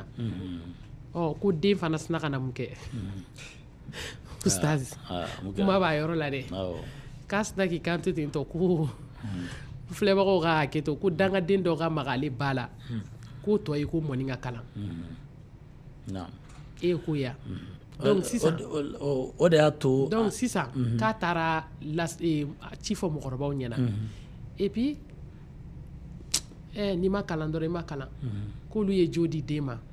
[SPEAKER 2] ko den fana sina ka na mun kɛ Ustaz kuma b'a yɔrɔ la dɛ k'a sina k'i kanto ten tɔ ko filɛbagaw ka hakɛ to ko dangaden dɔ ka maga ale ba la k'o tɔ ye ko mɔni ka kalan e ko ya donc sisan
[SPEAKER 3] o de y'a to
[SPEAKER 2] donc sisan k'a taara ci fɔ mɔgɔkɔrɔbaw ɲɛna et puis n'i ma kalan dɔrɔn i ma kalan k'olu ye jo di den ma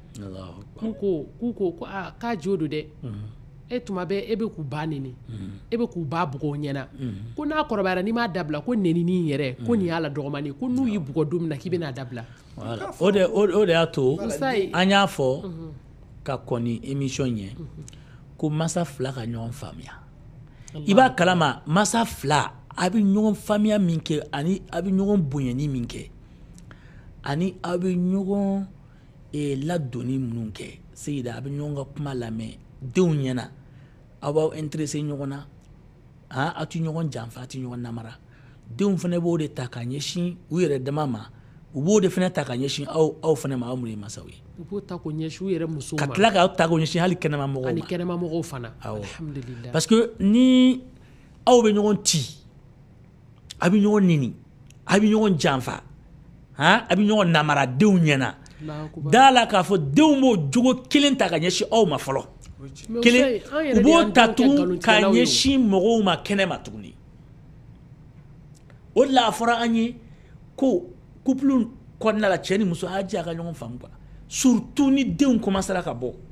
[SPEAKER 2] k'u ko k'a jo do dɛ e tuma bɛ e bɛ k'u ba neni e bɛ k'u ba bugɔ ɲɛna ko n'a kɔrɔbayara n'i m'a dabila ko nenini yɛrɛ ko nin y'a la dɔgɔmani ko n'u y'i bugɔ don min na k'i bɛna dabila
[SPEAKER 3] o de y'a to an y'a fɔ ka kɔni émission ɲɛ ko masa fila ka ɲɔgɔn faamuya i b'a kalama masa fila a bɛ ɲɔgɔn faamuya min kɛ ani a bɛ ɲɔgɔn bonyani min kɛ ani a bɛ ɲɔgɔn ladonni minnu kɛ Seyida a bɛ ɲɔgɔn ka kuma lamɛn denw ɲɛna aw b'aw intéressé ɲɔgɔn na a tɛ ɲɔgɔn janfa a tɛ ɲɔgɔn namara denw fana b'o de ta ka ɲɛsin u yɛrɛ dama ma u b'o de fana ta ka ɲɛsin aw fana ma aw minnu ye masaw ye
[SPEAKER 2] u b'o ta k'o ɲɛsin u yɛrɛ musow ma
[SPEAKER 3] ka tila k'aw ta k'o ɲɛsin hali kɛnɛma mɔgɔw ma
[SPEAKER 2] ani kɛnɛma mɔgɔw fana alhamdulillah
[SPEAKER 3] parce que ni aw bɛ ɲɔgɔn ci a bɛ ɲɔgɔn nini a bɛ ɲɔgɔn janfa a bɛ ɲɔgɔn namara denw ɲɛna da la k'a fɔ denw b'o jogo kelen ta ka ɲɛsin aw ma fɔlɔ kelen u b'o ta tugun ka ɲɛsin mɔgɔw ma kɛnɛ ma tuguni o de la a fɔra an ye ko couple kɔnɔna la cɛ ni muso a jɛ a ka ɲɔgɔn faamu quoi surtout ni denw commencera ka bɔ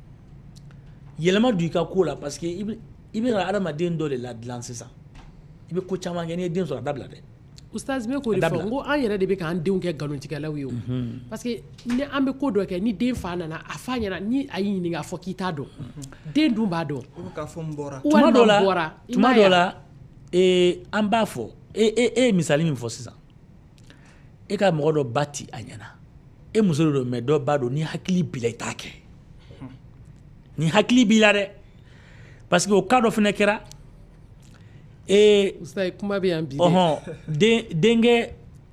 [SPEAKER 3] yɛlɛma don i ka ko la parce que i bɛ ka adamaden dɔ de ladilan sisan i bɛ ko caman kɛ n'i ye den sɔrɔ a dabila dɛ
[SPEAKER 2] Ustaz me ko de fɔ n ko an yɛrɛ de bɛ k'an denw kɛ nkalontigɛlaw ye o parce que ni an bɛ ko dɔ kɛ ni den fa nana a fa ɲɛna ni a y'i ɲininka a fɔ k'i t'a dɔn den dun b'a dɔn
[SPEAKER 3] tuma dɔ la an b'a fɔ e ye misali min fɔ sisan e ka mɔgɔ dɔ ba ti a ɲɛna e muso dɔ mais dɔ ba dɔn ni hakili b'i la i t'a kɛ ni hakili b'i la dɛ parce que o cas dɔ fana kɛra
[SPEAKER 2] Ustaz kuma bɛ yan bi
[SPEAKER 3] denkɛ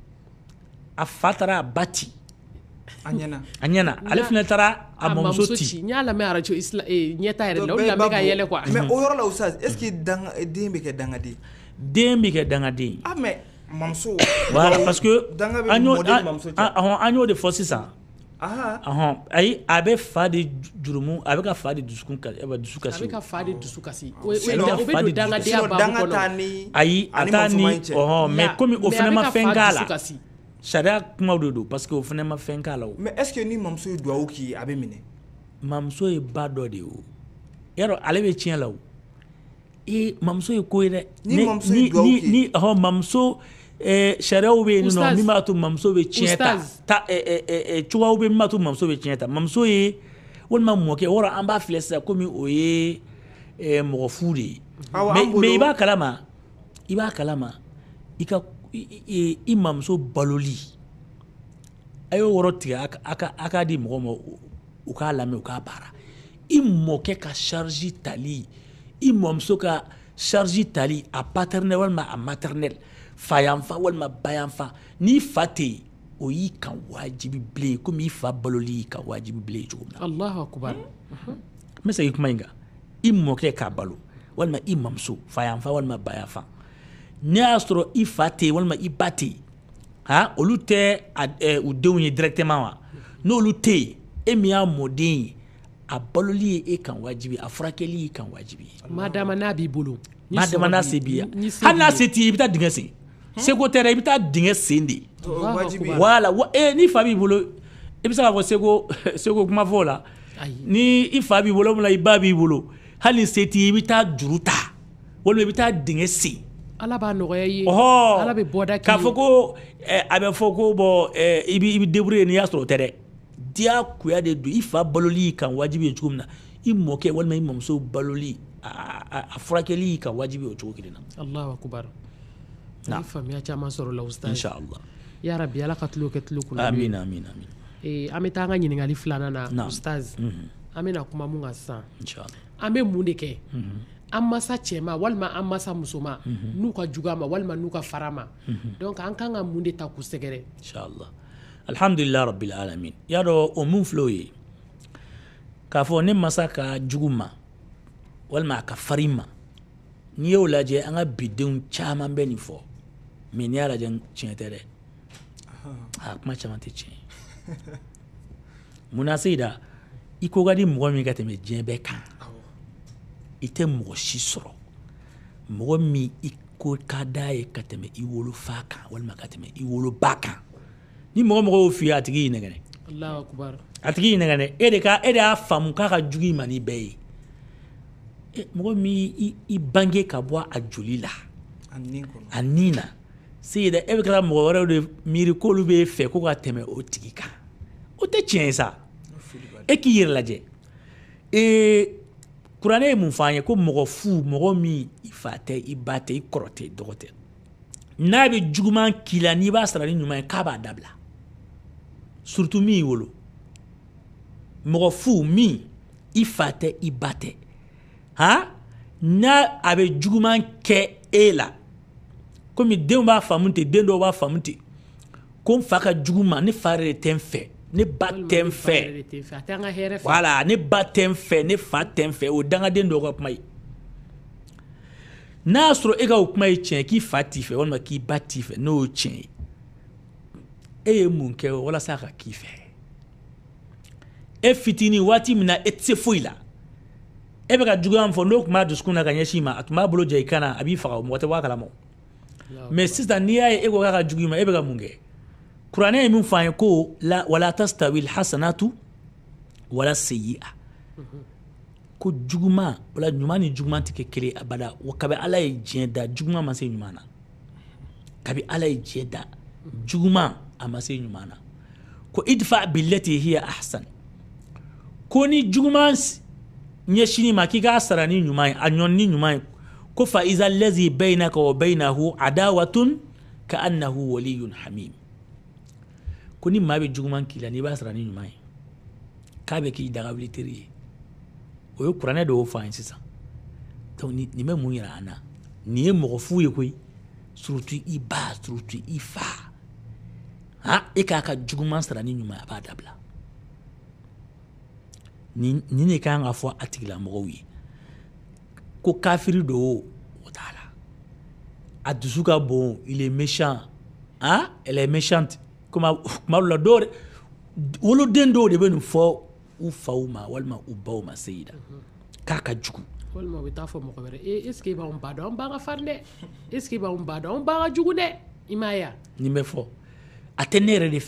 [SPEAKER 3] a fa taara a ba ci a ɲɛna ale fana taara a mamuso ci
[SPEAKER 2] n y'a lamɛn arajo ɲɛta yɛrɛ la o de la n bɛ ka yɛlɛ quoi
[SPEAKER 4] mais o yɔrɔ la Ustaz est ce que den bɛ kɛ dangaden
[SPEAKER 3] den bɛ kɛ dangaden
[SPEAKER 4] mais mamuso
[SPEAKER 3] voilà parce que an y'o de fɔ sisan ayi a bɛ fa de jurumu a bɛ ka fa de dusu kasi
[SPEAKER 2] a bɛ ka fa de dusu kasi o bɛ don dangadenya babu kɔnɔ
[SPEAKER 3] ayi a t'a ni mais komi o fana ma fɛn k'a la sariya kumaw de don parce que o fana ma fɛn k'a la o
[SPEAKER 4] mais est ce que ni mamuso ye duwawu k'i a bɛ minɛ
[SPEAKER 3] mamuso ye ba dɔ de ye o yarɔ ale bɛ tiɲɛ la o mamuso ye ko ye dɛ
[SPEAKER 4] ni mamuso ye duwawu k'i
[SPEAKER 3] ni mamuso sariyaw bɛ yen nɔ min b'a to mamuso bɛ tiɲɛ ta cogoyaw bɛ min b'a to mamuso bɛ tiɲɛ ta mamuso ye walima mɔkɛ wɔrɔ an b'a filɛ sisan komi o ye mɔgɔ fu de ye mais i b'a kalama i ka i mamuso baloli a y'o wɔrɔ tigɛ a k'a di mɔgɔ ma u k'a lamɛn u k'a baara i mɔkɛ ka charge tali i mamuso ka charge tali a paternel walima a maternel fayanfa walima bayanfa ni fa tɛ yen o y'i kan wajibi bilen komi i fa baloli y'i kan wajibi bilen cogo min na
[SPEAKER 2] Allahu akbar
[SPEAKER 3] n bɛ segin kuma in kan i mɔkɛ k'a balo walima i mamuso fayanfa walima bayanfa n'i y'a sɔrɔ i fa tɛ yen walima i ba tɛ yen olu tɛ u denw ye directement wa n'olu tɛ yen e min y'a mɔden ye a baloli ye e kan wajibi a furakɛli y'i kan wajibi
[SPEAKER 2] madama n'a b'i bolo
[SPEAKER 3] madama n'a se b'i ye hali n'a se t'i ye i bɛ taa dingɛ sen seko tɛ dɛ i bɛ taa dingɛ sen de voilà ni fa b'i bolo i bɛ se k'a fɔ seko kuma fɔ o la ni i fa b'i bolo walima i ba b'i bolo hali ni se t'i ye i bɛ taa juru ta walima i bɛ taa dingɛ sen
[SPEAKER 2] ala b'a nɔgɔya i ye ala bɛ bɔda k'i ye
[SPEAKER 3] k'a fɔ ko a bɛ fɔ ko bɔn i bɛ débrouiller n'i y'a sɔrɔ o tɛ dɛ diyagoya de don i fa baloli y'i kan wajibi ye cogo min na i mɔkɛ walima i mamuso baloli a furakɛli y'i kan wajibi o cogo kelen na
[SPEAKER 2] Allahu akbar ni faamuya caman sɔrɔ la Ustaz
[SPEAKER 3] inshallah
[SPEAKER 2] ya rabbi ala ka tulo kɛ tulo kunna
[SPEAKER 3] amin
[SPEAKER 2] an bɛ taa an ka ɲininkali filanan na Ustaz an bɛna kuma mun kan sisan
[SPEAKER 3] inshallah
[SPEAKER 2] an bɛ mun de kɛ an masa cɛma walima an masa musoma n'u ka jugu a ma walima n'u ka fara ma donc an kan ka mun de ta k'u sɛgɛrɛ
[SPEAKER 3] inshallah alhamdulillah rabbil alamin ya dɔn o mun filɛ o ye k'a fɔ ne masa ka jugu ma walima a ka farin ma n'i y'o lajɛ an ka bidenw caman bɛ nin fɔ mais n'i y'a lajɛ tiɲɛ tɛ dɛ a kuma caman tɛ tiɲɛ munna Seyida i ko ka di mɔgɔ min ka tɛmɛ diɲɛ bɛɛ kan i tɛ mɔgɔ si sɔrɔ mɔgɔ min i ko ka d'a ye ka tɛmɛ i wolofa kan walima ka tɛmɛ i woloba kan ni mɔgɔ y'o f'i ye a tigi y'i nɛgɛnɛ
[SPEAKER 2] Allahu akbar
[SPEAKER 3] a tigi y'i nɛgɛnɛ e de y'a faamu k'a ka jugu i ma ni bɛɛ ye mɔgɔ min i bange ka bɔ a joli la a nin na Seyida e bɛ kɛra mɔgɔ wɛrɛw de miiri k'olu b'e fɛ ko ka tɛmɛ o tigi kan o tɛ tiɲɛ ye sa e k'i yɛrɛ lajɛ kuranɛ ye mun fɔ an ye ko mɔgɔ fu mɔgɔ min i fa tɛ i ba tɛ i kɔrɔ tɛ i dɔgɔ tɛ n'a bɛ juguman k'i la n'i b'a sara ni ɲuman ye k'a b'a dabila surtout min y'i wolo mɔgɔ fu min i fa tɛ i ba tɛ n'a a bɛ juguman kɛ e la komi denw b'a faamu ten den dɔw b'a faamu ten ko n fa ka jugu ma ne fa yɛrɛ de tɛ n fɛ ne ba tɛ n fɛ voilà ne ba tɛ n fɛ ne fa tɛ n fɛ o dangaden dɔw ka kuma ye n'a y'a sɔrɔ e ka o kuma ye tiɲɛ k'i fa t'i fɛ walima k'i ba t'i fɛ n'o ye tiɲɛ ye e ye mun kɛ walasa a ka k'i fɛ e fitinin waati min na e tɛ se foyi la e bɛ ka juguya min fɔ n'o tun b'a dusukun na ka ɲɛsin i ma a tun b'a bolo ja i kan na a b'i faga o mɔgɔ tɛ bɔ a kalama mais sisan n'i y'a ye e ko k'a ka jugu i ma e bɛ ka mun kɛ kuranɛ ye min fɔ an ye ko wala tastawi alhasanatu wala sayyi'a ko juguman wala ɲuman ni juguman tɛ kɛ kelen abada kabi ala ye diɲɛ da juguman ma se ɲuman na kabi ala ye diɲɛ da juguman a ma se ɲuman na ko idfa billati hiya ahsan ko ni juguman ɲɛsini ma k'i k'a sara ni ɲuman ye a ɲɔni ni ɲuman ye ko fa iza allazi baynaka wa baynahu adawatun ka annahu waliyyun hamim ko ni maa bɛ juguman k'i la n'i b'a sara ni ɲuman ye k'a bɛ k'i dagawuli teri ye o ye kuranɛ dɔw fɔ an ye sisan donc nin bɛ mun yira an na nin ye mɔgɔ fu ye koyi surtout i ba surtout i fa e k'a ka juguman sara ni ɲuman ye a b'a dabila nin de kan ka fɔ a tigilamɔgɔw ye ko kafiri do o t'a la a dusu ka bon il est méchant elle est méchante kuma dɔ la dɔw woloden dɔw de bɛ nin fɔ u faw ma walima u baw ma Seyida k'a ka jugu
[SPEAKER 2] walima u bɛ taa fɔ mɔgɔ wɛrɛ est ce que i b'anw ba dɔn an ba ka farin dɛ est ce que i b'anw ba dɔn an ba ka jugu dɛ i m'a ye
[SPEAKER 3] nin bɛ fɔ a tɛ ne yɛrɛ de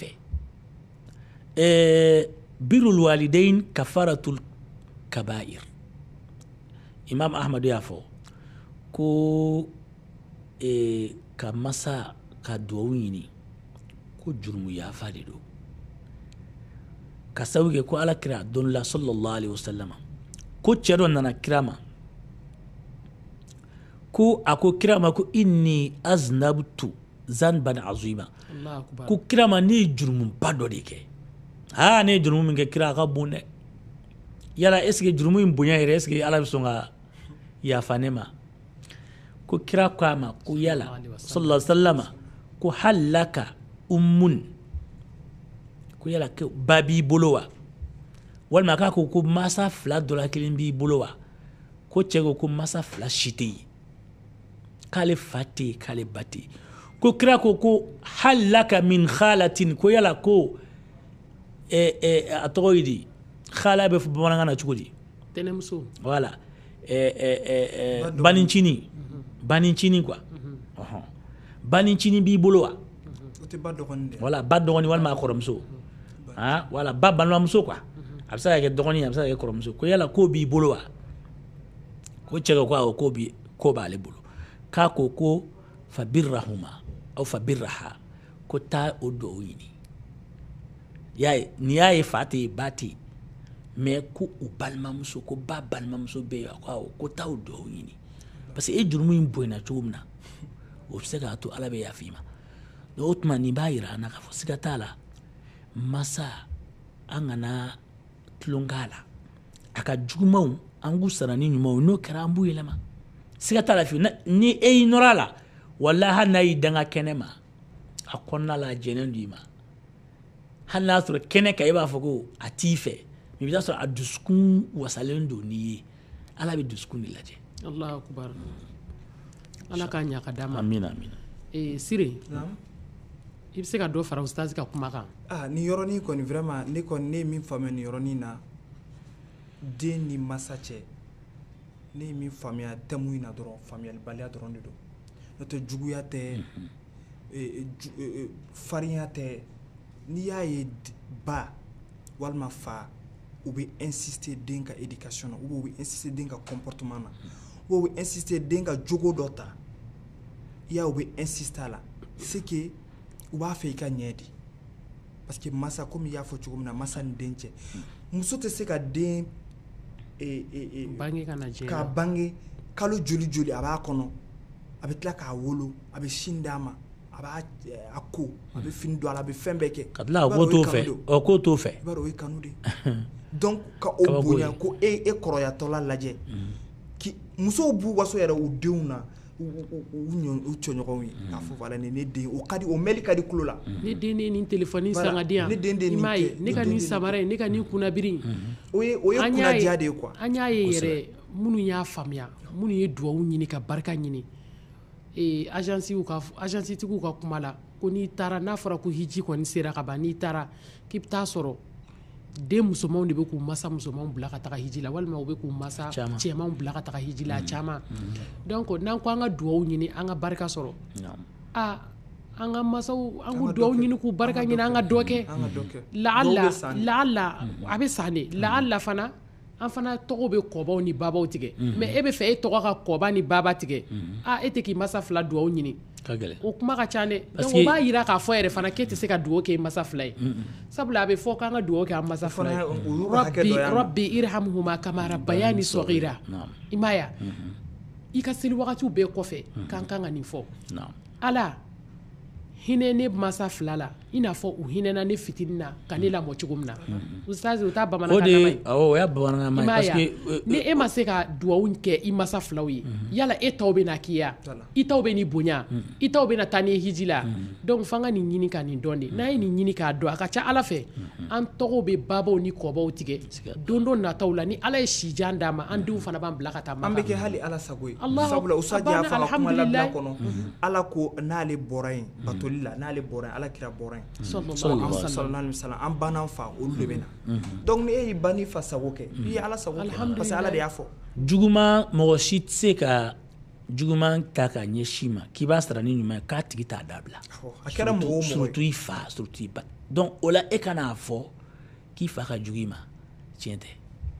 [SPEAKER 3] fɛ birul walidain kafaratul kabair Imam Ahmadu y'a fɔ ko ka masa ka duwawu ɲini ko jurumu yafa de don ka sababu kɛ ko ala kira don la sallallahu alaihi wasallam ko cɛ dɔ nana kira ma ko a ko kira ma ko inni aznabtu zanban azima ko kira ma ne ye jurumuba dɔ de kɛ ne ye jurumu min kɛ kira a ka bon dɛ yala est ce que jurumu in bonya yɛrɛ est ce que ala bɛ sɔn ka yafa ne ma ko kira ko a ma ko yala sallallahu alaihi wasallam ko halaka ummun ko yala ke ba b'i bolo wa walima k'a ko masa fila dɔ la kelen b'i bolo wa ko cɛ ko masa fila si tɛ yen k'ale fa tɛ yen k'ale ba tɛ yen ko kira ko halaka min khalatin ko yala ko a tɔgɔ ye di khala bɛ fɔ bamanankan na cogo di
[SPEAKER 2] tɛnɛmuso
[SPEAKER 3] voilà banicinin quoi banicinin b'i bolo wa voilà ba dɔgɔnin walima a kɔrɔmuso voilà ba balimamuso quoi a bɛ se ka kɛ dɔgɔnin a bɛ se ka kɛ kɔrɔmuso ko yala ko b'i bolo wa ko cɛ ko awɔ ko b'ale bolo k'a ko fabirrahuma aw fabirraha ko taa o duwawu ɲini n'i y'a ye fa tɛ yen ba tɛ yen mais ko u balimamuso ko ba balimamuso bɛ yen ko awɔ ko taa o duwawu ɲini parce que e jurumu in bonyana cogo min na o bɛ se k'a to ala bɛ yafa i ma donc o tuma nin b'a yira an na k'a fɔ siga t'a la masa an kana tulon k'a la a ka jugumanw an k'u sara ni ɲumanw n'o kɛra an b'u yɛlɛma siga t'a la fiyewu ni e y'i nɔrɔ a la walahi hali n'a y'i danga kɛnɛ ma a kɔnɔna la a jɛnnen do i ma hali n'a sɔrɔ kɛnɛ kan e b'a fɔ ko a t'i fɛ mais i bɛ taa sɔrɔ a dusukun wasalen do n'i ye ala bɛ dusukun de lajɛ
[SPEAKER 2] Allahu akbar ala k'a ɲa ka d'a ma
[SPEAKER 3] amina amina
[SPEAKER 2] Sire i bɛ se ka dɔ fara ustaz ka kuma kan
[SPEAKER 4] ni yɔrɔnin kɔni vraiment ne kɔni ne ye min faamuya ni yɔrɔnin na den ni masa cɛ ne ye min faamuya thème in na dɔrɔn faamuyalibaliya dɔrɔn de don n'o tɛ juguya tɛ farinya tɛ n'i y'a ye ba walima fa u bɛ insister den ka éducation na ou bien u bɛ insister den ka comportement na ou bien u bɛ insister den ka jogo dɔ ta i y'a u bɛ insister a la c'est que u b'a fɛ i ka ɲɛ de parce que masa comme i y'a fɔ cogo min na masa ni den cɛ muso tɛ se ka den
[SPEAKER 2] bange ka na diɲɛ
[SPEAKER 4] k'a bange kalo joli joli a b'a kɔnɔ a bɛ tila k'a wolo a bɛ sin d'a ma a b'a a ko a bɛ fini don a la a bɛ fɛn bɛɛ kɛ
[SPEAKER 3] ka tila ko t'o fɛ ko t'o fɛ
[SPEAKER 4] i b'a dɔn o ye kanu de donc ka o bonya ko e kɔrɔyatɔla lajɛ musow b'u waso yɛrɛ u denw na u cɛɲɔgɔnw ye k'a fɔ voilà ni ne den o ka di o mɛli ka di tulo la
[SPEAKER 2] ne den de nin téléphone san ka di yan i m'a ye ne ka nin samara ye ne ka nin kunnabiri
[SPEAKER 4] o ye kunnadiya de ye quoi
[SPEAKER 2] an y'a ye yɛrɛ minnu y'a faamuya minnu ye duwawu ɲini ka barika ɲini agence tigiw ka kuma la ko n'i taara n'a fɔra ko hiji kɔni sera ka ban n'i taara k'i bɛ taa sɔrɔ den musomanw de bɛ k'u masa musomanw bila ka taga hiji la walima u bɛ k'u masa cɛmanw bila ka taga hiji la caman donc n'an ko an ka duwawu ɲini an ka barika sɔrɔ an ka masaw an k'u duwawu ɲini k'u barika ɲini an ka dɔ kɛ laala a bɛ san de laala fana an fana tɔgɔ bɛ kɔbaw ni babaw tigɛ mais e bɛ fɛ e tɔgɔ ka kɔba ni baba tigɛ e tɛ k'i masa fila duwawu ɲini o kuma ka ca dɛ donc o b'a yira k'a fɔ yɛrɛ fana k'e tɛ se ka duwawu kɛ i masa fila ye sabula a bɛ fɔ k'an ka duwawu kɛ an masa fila ye rabbi irhamhuma kama rabbayani saghira i m'a ye i ka seli wagatiw bɛɛ kɔfɛ k'an kan ka nin fɔ ala hinɛ ne masa fila la i n'a fɔ u hinɛna ne fitinin na ka ne lamɔ cogo min na ustaz o t'a bamanankan nama ye
[SPEAKER 3] o y'a bamanankan nama ye parce que
[SPEAKER 2] ni e ma se ka duwawu kɛ i masa filaw ye yala e taw bɛ na k'i ya i taw bɛ n'i bonya i taw bɛ na taa n'i hiji la donc f'an ka nin ɲini ka nin dɔn de n'an ye nin ɲini k'a dɔn a ka ca ala fɛ an tɔgɔw bɛ babaw ni kɔbaw tigɛ don dɔ nataw la ni ala ye sijan d'an ma an denw fana b'an bila ka taa maka
[SPEAKER 4] an bɛ kɛ hali ala sago ye sabula usaji y'a fɔ a ka kuma labila kɔnɔ ala ko n'ale bɔra yen batoli la n'ale bɔra yen ala kira bɔra yen sallallahu alaihi wasallam an banna fa olu de bɛ na donc ni e y'i ban n'i fa sago kɛ i ye ala sago kɛ parce que ala de y'a fɔ
[SPEAKER 3] juguman mɔgɔ si tɛ se ka juguman ta ka ɲɛsin ma k'i b'a sara ni ɲuman ye k'a tigi t'a dabila
[SPEAKER 4] a kɛra mɔgɔ o mɔgɔ
[SPEAKER 3] surtout i fa surtout i ba donc o la e kan'a fɔ k'i fa ka jugu i ma tiɲɛ tɛ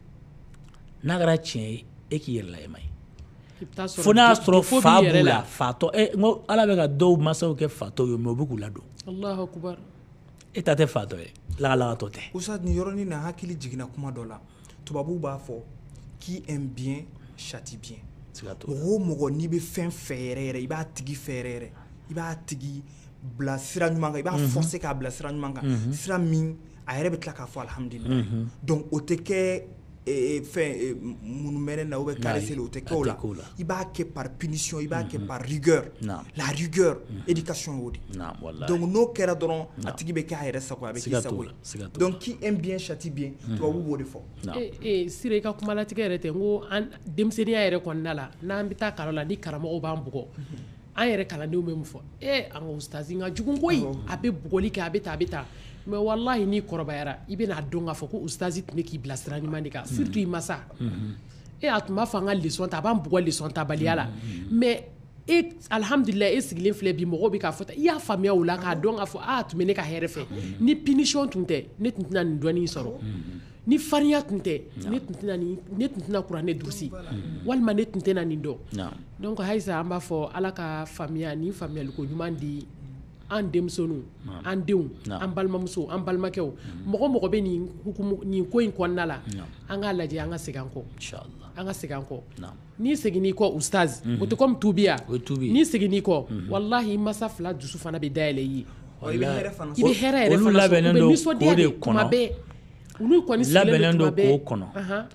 [SPEAKER 3] n'a kɛra tiɲɛ ye e k'i yɛrɛ layɛlɛma ye fo n'a y'a sɔrɔ fa b'u la fatɔ n ko ala bɛ ka dɔw mansaw kɛ fatɔw ye mais u bɛ k'u ladon
[SPEAKER 2] Allahu akbar
[SPEAKER 3] e ta tɛ fatɔ ye lagalagatɔ tɛ
[SPEAKER 4] Usa ni yɔrɔnin na hakili jiginna kuma dɔ la tubabuw b'a fɔ qui aime bien châtie bien mɔgɔ o mɔgɔ n'i bɛ fɛn fɛ yɛrɛ yɛrɛ i b'a tigi fɛ yɛrɛ yɛrɛ i b'a tigi bila sira ɲuman kan i b'a forcer k'a bila sira ɲuman kan sira min a yɛrɛ bɛ tila k'a fɔ alhamdulilayi donc o tɛ kɛ fɛn munumɛnɛ na ou bien caresser o tɛ kɛ o la i b'a kɛ par punition i b'a kɛ par rigueur la rigueur éducation y'o de donc n'o kɛra dɔrɔn a tigi bɛ kɛ a yɛrɛ sago a bɛ k'i sago la donc qui aime bien châtie bien tubabu b'o de fɔ
[SPEAKER 2] Sire i ka kumalatigɛ yɛrɛ tɛ n ko denmisɛnninya yɛrɛ kɔnɔna la n'an bɛ taa kalan la ni karamɔgɔw b'an bugɔ an yɛrɛ kalandenw bɛ mun fɔ an ka ustazi ka jugu koyi a bɛ bugɔli kɛ a bɛ taa mais wallahi n'i kɔrɔbayara i bɛna dɔn k'a fɔ ko ustazi tun bɛ k'i bila sira ɲuman de kan surtout i masa a tun b'a fɔ an ka leçon ta a b'an bugɔ leçon tabaliya la mais alhamdulilayi e sigilen filɛ bi mɔgɔw bɛ k'a fɔ i y'a faamuya o la k'a dɔn k'a fɔ a tun bɛ ne ka hɛrɛ fɛ ni punition tun tɛ ne tun tɛna nin dɔnni sɔrɔ ni farinya tun tɛ ne tun tɛna kuranɛ durusi walima ne tun tɛna nin dɔn donc halisa an b'a fɔ ala ka faamuya ni faamuyaliko ɲuman di an denmisɛnninw an denw an balimamusow an balimakɛw mɔgɔ bɛ nin ko in kɔnɔna la an k'a lajɛ an ka segin an kɔ an ka segin an kɔ n'i seginn'i kɔ ustaz o tɛ comme tubiya n'i seginn'i kɔ wallahi i masa fila dusu fana bɛ dayɛlɛ i ye i bɛ hɛrɛ yɛrɛ fana sɔrɔ u bɛ nisɔndiya de kuma bɛɛ olu kɔni sigilen don k'o kɔnɔ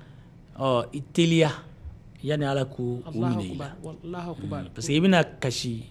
[SPEAKER 3] i teliya yanni ala k'o minɛ i la parce que i bɛna kasi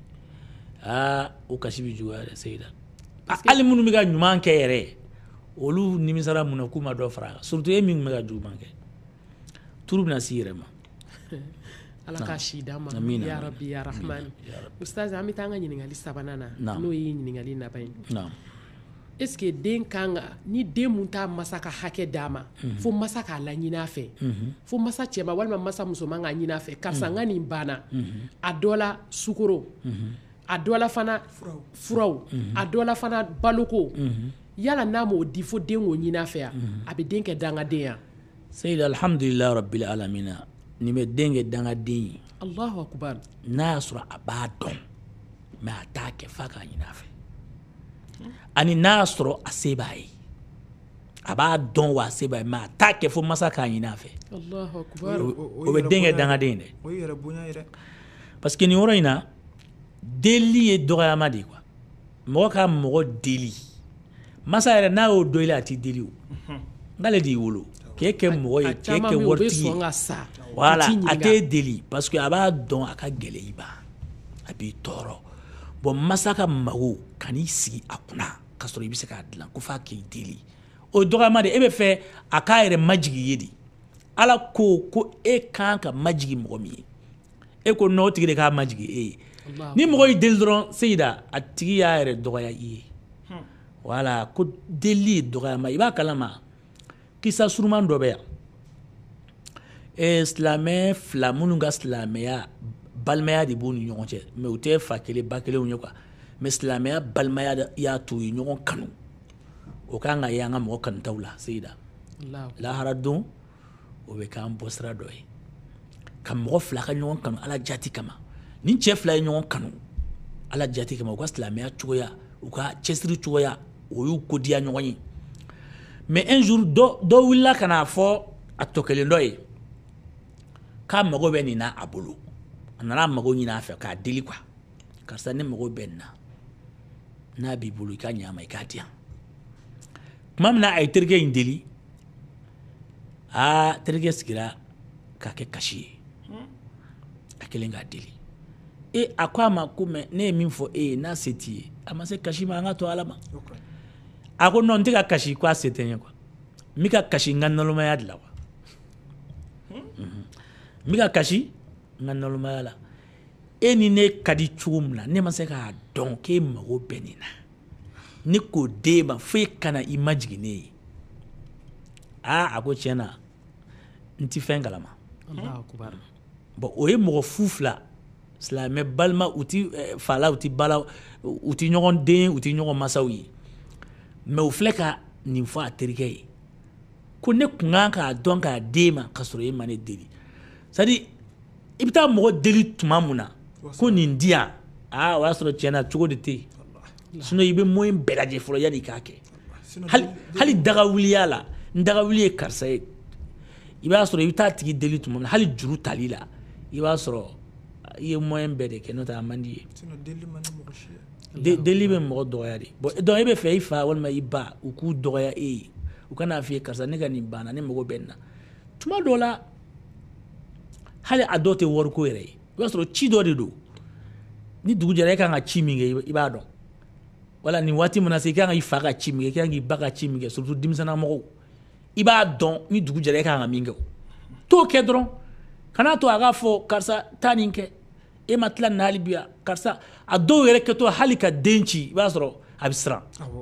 [SPEAKER 3] o kasi bɛ juguya dɛ Seyida hali minnu bɛ ka ɲuman kɛ yɛrɛ olu nimisara mun na k'u ma dɔ fara a kan surtout e min bɛ ka juguman kɛ turu bɛna s'i yɛrɛ ma
[SPEAKER 2] ala ka si d'a ma
[SPEAKER 3] Amina.
[SPEAKER 2] ya rabbi ya rahman ustaz an bɛ taa an ka ɲininkali sabanan na
[SPEAKER 3] Naam.
[SPEAKER 2] n'o ye ɲininkali laban ye
[SPEAKER 3] naam
[SPEAKER 2] est ce que den kan ka ni den mun t'a masa ka hakɛ d'a ma fo masa k'a laɲini a fɛ fo masa cɛma walima masa musoman k'a ɲini a fɛ karisa n ka nin banna a dɔ la sukoro a dɔ la fana furaw a dɔ la fana baloko yala n'a m'o di fo den k'o ɲini a fɛ yan a bɛ den kɛ dangaden yan
[SPEAKER 3] seyid alhamdulilahi rabbil alamina nin bɛ den kɛ dangaden ye
[SPEAKER 2] allahu akubar
[SPEAKER 3] n'a y'a sɔrɔ a b'a dɔn mɛ a t'a kɛ f'a k'a ɲini a fɛ ani n'a y'a sɔrɔ a se b'a ye a b'a dɔn wa a se b'a ye mɛ a t'a kɛ fo masa k'a ɲini a fɛ
[SPEAKER 2] allahu akubar
[SPEAKER 3] o bɛ den kɛ dangaden ye dɛ
[SPEAKER 4] o yɛrɛ bonya ye dɛ
[SPEAKER 3] parce que nin yɔrɔ in na deli ye dɔgɔyama de ye quoi mɔgɔ ka mɔgɔ deli masa yɛrɛ n'a y'o dɔn i la a t'i deli o n'ale de y'i wolo k'e kɛ mɔgɔ ye k'e kɛ waritigi ye voilà a t'e deli parce que a b'a dɔn a ka gɛlɛ i ba a b'i tɔɔrɔ bon masa ka mago kan'i sigi a kunna k'a sɔrɔ i bɛ se k'a dilan ko f'a k'i deli o dɔgɔyama de e bɛ fɛ a k'a yɛrɛ majigi ye de ala ko e kan ka majigi mɔgɔ min ye e ko n'o tigi de k'a majigi e ye ni mɔgɔ y'i deli dɔrɔn seyida a tigi y'a yɛrɛ dɔgɔya i ye voilà ko deli ye dɔgɔyama i b'a kalama kisa suruman dɔ bɛ yan silamɛ fila minnu ka silamɛya balimaya de b'u ni ɲɔgɔn cɛ mɛ u tɛ fa kelen ba kelenw ye quoi mɛ silamɛya balimaya y'a to u ye ɲɔgɔn kanu o kan ka ye an ka mɔgɔ kanutaw la seyida lahara don o bɛ k'an bɔ sira dɔ ye ka mɔgɔ fila ka ɲɔgɔn kanu ala jati kama ni cɛ fila ye ɲɔgɔn kanu ala jati kama u ka silamɛya cogoya u ka cɛsiri cogoya o y'u kodiya ɲɔgɔn ye mais un jour dɔ wulila ka n'a fɔ a tɔ kelen dɔ ye k'a mago bɛ nin na a bolo a nana a mago ɲini a fɛ k'a deli quoi karisa ne mago bɛ nin na n'a b'i bolo i ka ɲɛ a ma i k'a di yan tuma min na a ye terikɛ in deli terikɛ sigira k'a kɛ kasi ye a kelen k'a deli a ko a ma ko mɛ ne ye min fɔ e ye n'a se t'i ye a ma se kasi ma an ka to ala ma a ko non n tɛ ka kasi ko a se tɛ n ye quoi n bɛ ka kasi n ka nɔnɔmaya de la quoi n bɛ ka kasi n ka nɔnɔmaya la e ni ne ka di cogo min na ne ma se k'a dɔn k'e mago bɛ nin na ne k'o d'e ma fo e kana i majigin ne ye a ko tiɲɛ na n tɛ fɛn kalama bon o ye mɔgɔ fu fila silamɛ balima u tɛ fala u tɛ bala u tɛ ɲɔgɔn den u tɛ ɲɔgɔn masaw ye mɛ u filɛ ka nin fɔ a terikɛ ye ko ne kun kan k'a dɔn k'a d'e ma k'a sɔrɔ e ma ne deli c'est à dire i bɛ taa mɔgɔ deli tuma mun na ko nin di yan o y'a sɔrɔ tiɲɛ na cogo de tɛ yen sinon i bɛ moyen bɛɛ lajɛ fɔlɔ yanni i k'a kɛ hali dagawuliya la n dagawuli ye karisa ye i b'a sɔrɔ i bɛ taa tigi deli tuma min na hali juru tali la i b'a sɔrɔ i ye moyen bɛɛ de kɛ n'o tɛ a man di ye deli bɛ mɔgɔ dɔgɔya de bon donc e bɛ fɛ i fa walima i ba u k'u dɔgɔya e ye u kana f'i ye karisa ne ka nin banna ne mago bɛ nin na tuma dɔw la hali a dɔw tɛ wariko yɛrɛ ye i b'a sɔrɔ ci dɔ de don ni dugu jɛra e kan ka ci min kɛ i b'a dɔn wala nin waati min na se i kan ka i fa ka ci min kɛ i kan k'i ba ka ci min kɛ surtout denmisɛnnamɔgɔw i b'a dɔn ni dugu jɛra e kan ka min kɛ t'o kɛ dɔrɔn kana to a k'a fɔ karisa taa nin kɛ e ma tila nin hali bi yan karisa a dɔw yɛrɛ kɛtɔ hali ka den ci i b'a sɔrɔ a bɛ siran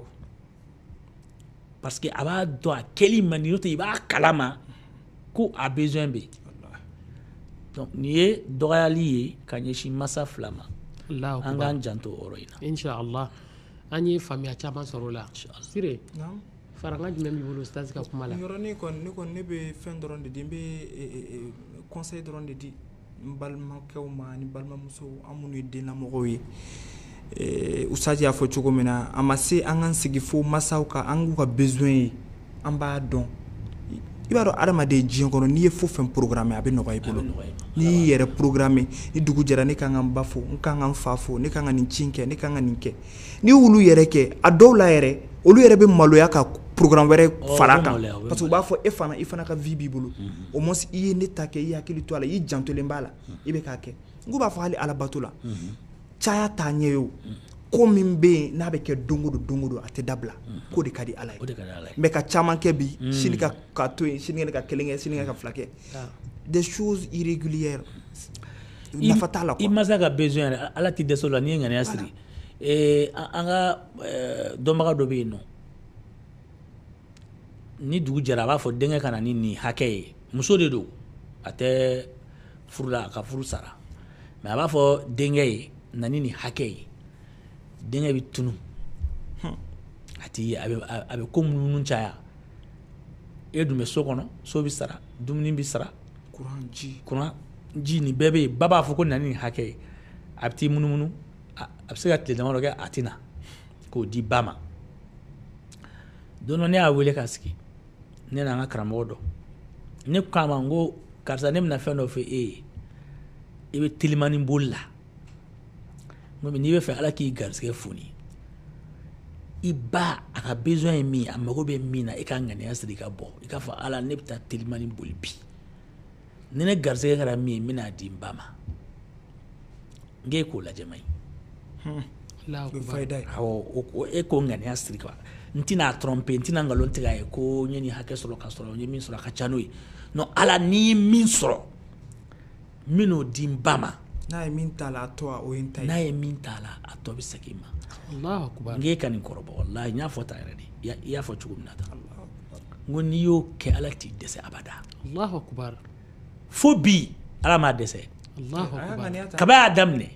[SPEAKER 3] parce que a b'a dɔn a kɛli man di n'o tɛ i b'a kalama ko a besoin bɛ yen donc nin ye dɔgɔyali ye ka ɲɛsin masa fila ma an k'an janto o yɔrɔ in na
[SPEAKER 2] inshallah an ye faamuya caman sɔrɔ o la sire faranga jumɛn b'i bolo ustaz ka kuma la
[SPEAKER 4] yɔrɔnin kɔni ne bɛ fɛn dɔrɔn de di n bɛ conseil dɔrɔn de di n balimakɛw ma ani balimamusow an minnu ye denlamɔgɔw ye ustaz y'a fɔ cogo min na a ma se an k'an sigi fo masaw ka an k'u ka besoin ye an b'a dɔn i b'a dɔn adamaden diɲɛ kɔnɔ n'i ye fo fɛn programme a bɛ nɔgɔya i bolo n'i y'i yɛrɛ programme ni dugu jɛra ne kan ka n ba fo n kan ka n fa fo ne kan ka nin ci kɛ ne kan ka nin kɛ n'i y'olu yɛrɛ kɛ a dɔw la yɛrɛ olu yɛrɛ bɛ maloya ka programme wɛrɛ fara kan parce que u b'a fɔ i fana ka vie b'i bolo au moins i ye ne ta kɛ i hakili to a la i jantolen b'a la i bɛ k'a kɛ n ko b'a fɔ hali alabato la caya t'a ɲɛ ye o ko min bɛ yen n'a bɛ kɛ don o don a tɛ dabila ko de ka di ala ye mais ka caman kɛ bi sini ka to yen sini ka kelen kɛ sini ka fila kɛ des choses irrégulières nafa t'a la quoi
[SPEAKER 3] i masa ka besoin yɛrɛ ala t'i dɛsɛ o la n'i ye ŋaniya siri an ka dɔnbaga dɔ bɛ yen nɔ ni dugu jɛra a b'a fɔ denkɛ ka na ni nin hakɛ ye muso de don a tɛ furu la a ka furu sara mais a b'a fɔ denkɛ ye na ni nin hakɛ ye denkɛ bɛ tunu a bɛ ko munun caya e dun bɛ so kɔnɔ so bɛ sara dumuni bɛ sara kuran ji nin bɛɛ bɛ yen ba b'a fɔ ko na ni nin hakɛ ye a bɛ t'i munumunu a bɛ se ka tile damadɔ kɛ a tɛ na k'o di ba ma don dɔ ne y'a wele ka sigi ne n'an ka karamɔgɔ dɔ ne ko a ma n ko karisa ne bɛna fɛn dɔ fɔ e ye i bɛ telimani boli la n ko n'i bɛ fɛ ala k'i garisɛgɛ foni i ba a ka besoin ye min a mago bɛ min na i ka ŋaniya siri ka bɔ i k'a fɔ ala ne bɛ taa telimani boli bi ni ne garisɛgɛ kɛra min ye n bɛna di n ba ma n k'e k'o lajɛ man ɲi awɔ e k'o ŋaniya siri ka n tɛna tromper n tɛna nkalon tigɛ a ye ko n ye nin hakɛ sɔrɔ ka sɔrɔ n ye min sɔrɔ a ka ca n'o ye non ala n'i ye min sɔrɔ n bɛn'o di n ba ma
[SPEAKER 4] n'a ye min t'a la a tɔ o ye n ta ye
[SPEAKER 3] n'a ye min t'a la a tɔ bɛ segin ma n k'e ka nin kɔrɔbɔ wallahi n y'a fɔ ta yɛrɛ de i y'a fɔ cogo min na tan n ko n'i y'o kɛ ala t'i dɛsɛ abada fo bi ala m'a dɛsɛ kaba y'a daminɛ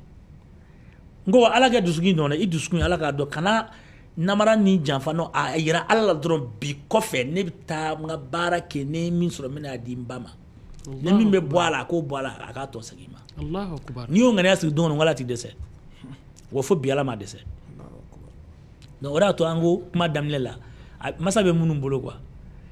[SPEAKER 3] n ko ala kɛ dusukun dɔn i dusukun ala k'a dɔn kana namara ni janfa no a yira ala la dɔrɔn bi kɔfɛ ne bɛ taa n ka baara kɛ ne ye min sɔrɔ n bɛna di n ba ma ni min bɛ bɔ a la a k'o bɔ a la a k'a tɔ segin ma n'i y'o ŋaniya sigi don kɔnɔ ala t'i dɛsɛ wa fo bi ala m'a dɛsɛ donc o de y'a to an ko kuma daminɛ la masa bɛ minnu bolo quoi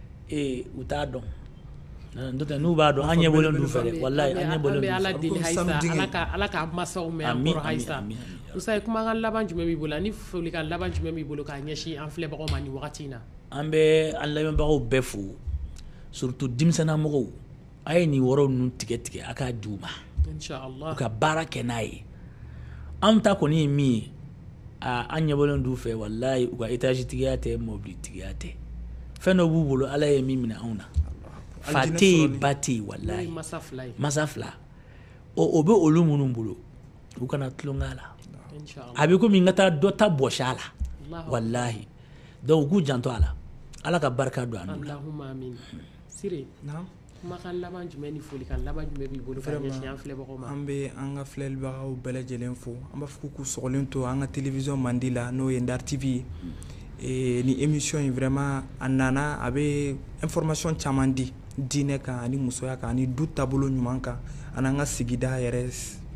[SPEAKER 3] u t'a dɔn n'o tɛ n'u b'a dɔn an ɲɛbɔlen d'u fɛ dɛ wallahi an ɲɛbɔlen d'u fɛ
[SPEAKER 2] ala deli Hayisa ala ka masaw mɛn an kɔrɔ Hayisa Usaye kumakan laban jumɛn b'i bolo ani folikan laban jumɛn b'i bolo k'a ɲɛsin an filɛbagaw ma nin wagati in na
[SPEAKER 3] an bɛ an lamɛnbagaw bɛɛ fo surtout denmisɛnnamɔgɔw a ye nin yɔrɔ ninnu tigɛ tigɛ a k'a di u ma u ka baara kɛ n'a ye an ta kɔni ye min ye an ɲɛbɔlen d'u fɛ wallahi u ka étage tigiya tɛ mobili tigiya tɛ fɛn dɔ b'u bolo ala ye min minɛ anw na fa tɛ yen ba tɛ yen wallahi masa fila o bɛ olu minnu bolo u kana tulonkɛ a la a bɛ komi n ka taa dɔ ta bɔsi a la wallahi donc u k'u janto a la ala ka barika don a n'u la
[SPEAKER 2] Allahumma amin Sire kumakan laban jumɛn ni folikan laban jumɛn b'i bolo ka ɲɛsin an filɛbagaw ma
[SPEAKER 4] an bɛ an ka filɛbagaw bɛɛ lajɛlen fo an b'a fɔ k'u sɔgɔlen to an ka télévision mandi la n'o ye Ndar TV ye ni émission in vraiment a nana a bɛ information caman di diinɛ kan ani musoya kan ani du taabolo ɲuman kan ani an ka sigida yɛrɛ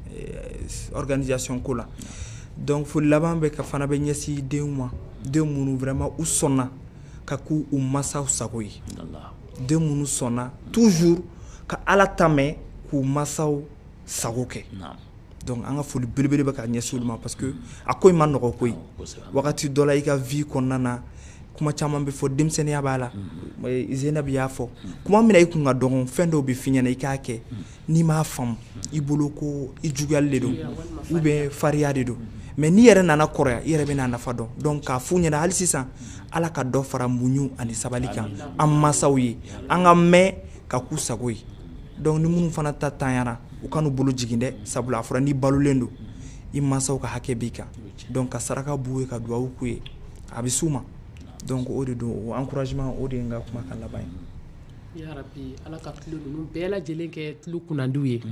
[SPEAKER 4] organisation ko la donc foli laban bɛ ka fana bɛ ɲɛsin denw ma den minnu vraiment u sɔnna ka k'u masaw sago ye den minnu sɔnna toujours ka ala ta mɛn k'u masaw sago kɛ donc an ka foli belebele bɛ ka ɲɛsin olu ma parce que a ko in ma nɔgɔ koyi wagati dɔ la i ka vie kɔnɔna na kuma caman bɛ fɔ denmisɛnniya b'a la Zeynab y'a fɔ kuma min na i kun ka dɔgɔn fɛn dɔw bɛ f'i ɲɛna i k'a kɛ n'i m'a faamu i bolo ko i juguyali de don ou bien fariya de don mais n'i yɛrɛ nana kɔrɔya i yɛrɛ bɛna nafa dɔn donc k'a f'u ɲɛna hali sisan ala ka dɔ fara muɲu ani sabali kan an masaw ye an ka mɛn ka k'u sago ye donc ni minnu fana ta tanyara u kan'u bolo jigin dɛ sabula a fɔra n'i balolen don i masaw ka hakɛ b'i kan donc ka saraka b'u ye ka duwawu k'u ye a bɛ s'u ma donc o de don o encouragement o de ye n ka kuma ka laban ye
[SPEAKER 2] ya rabbi ala ka tilo ninnu bɛɛ lajɛlen kɛ tilo kunnandiw ye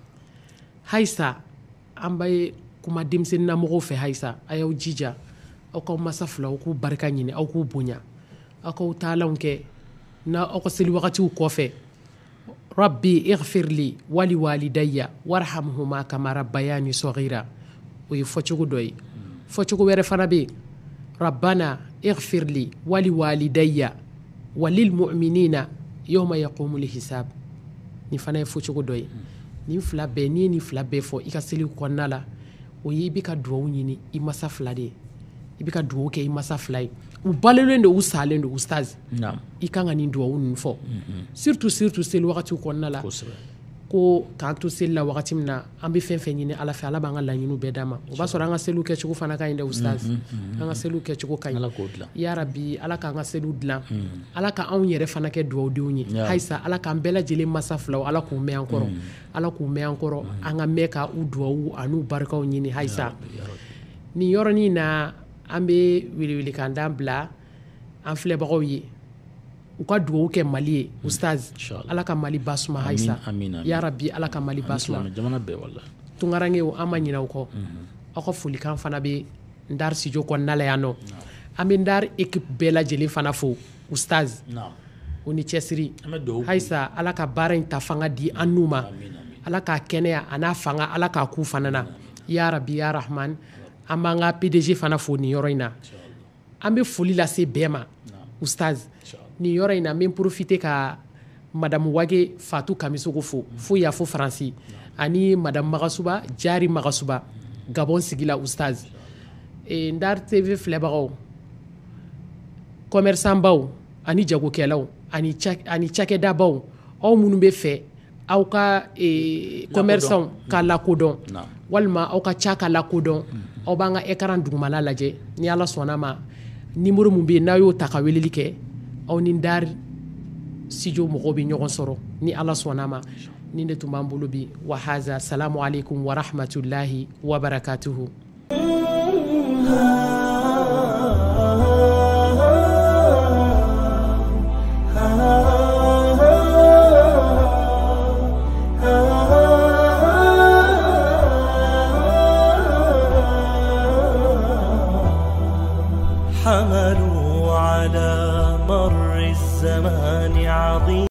[SPEAKER 2] Hayisa an bɛ kuma denmisɛnninamɔgɔw fɛ Hayisa a y'aw jija aw k'aw masa fila aw k'u barika ɲini aw k'u bonya aw k'aw taalanw kɛ n'aw ka seli wagatiw kɔfɛ rabbi ighfirli wali walidayya warhamhuma kama rabbayani saghira o ye fɔcogo dɔ ye fɔcogo wɛrɛ fana bɛ yen rabbana ighfirli wali walidayya walil mu'minina yawma yaqumul hisab ni fana ye fɔcogo dɔ ye nin fila bɛɛ n'i ye nin fila bɛɛ fɔ i ka seli kɔnɔna la o ye i bɛ ka duwawu ɲini i masa fila de ye i bɛ ka duwawu kɛ i masa fila ye u balolen don u salen don ustaz i kan ka nin duwawu ninnu fɔ surtout seli wagatiw kɔnɔna la ko k'an to seli la wagati min na an bɛ fɛn fɛn ɲini ala fɛ ala b'an ka laɲiniw bɛɛ d'a ma o b'a sɔrɔ an ka seliw kɛcogo fana ka ɲi dɛ ustaz an ka seliw kɛcogo ka ɲi ya rabi ala k'an ka seliw dilan ala ka anw yɛrɛ fana kɛ duwawudenw ye halisa ala k'an bɛɛ lajɛlen masa filaw ala k'u mɛn an kɔrɔ ala k'u mɛn an kɔrɔ an ka mɛn ka u duwawu an'u barikaw ɲini halisa nin yɔrɔnin na an bɛ welewelekan da bila an filɛbagaw ye u ka duwawu kɛ mali ye ustaz ala ka mali basuma halisa ya rabi ala ka mali basuma tunkarankew an ma ɲinɛ aw kɔ aw ka folikan fana bɛ ndar studio kɔnɔna la yan nɔ an bɛ ndar équipe bɛɛ lajɛlen fana fo ustaz u ni cɛsiri halisa ala ka baara in ta fanga di an n'u ma ala k'a kɛnɛya a n'a fanga ala k'a k'u fana na ya rabi ya rahman an b'an ka pdg fana fo nin yɔrɔ in na an bɛ foli lase bɛɛ ma ustaz nin yɔrɔ in na n bɛ profite ka madame wage fatu kamisogo fo yafo faransi ani madame magasuba jari magasuba gabon sigila ustaz ndar tv filɛbagaw commerçant baw ani jagokɛlaw ani cakɛdabaw aw minnu bɛ fɛ aw ka commerçant ka lakodɔn walima aw ka ca ka lakodɔn aw b'an ka écran dugumala lajɛ ni ala sɔnna ma numéro min bɛ yen n'a y'o ta ka weleli kɛ aw ni ndar studio mɔgɔw bɛ ɲɔgɔn sɔrɔ ni ala sɔnna ma nin de tun b'an bolo bi wa haza salamu alaikum wa rahmatulahi wa barakatuhu
[SPEAKER 1] حملوا على مر الزمان عظيم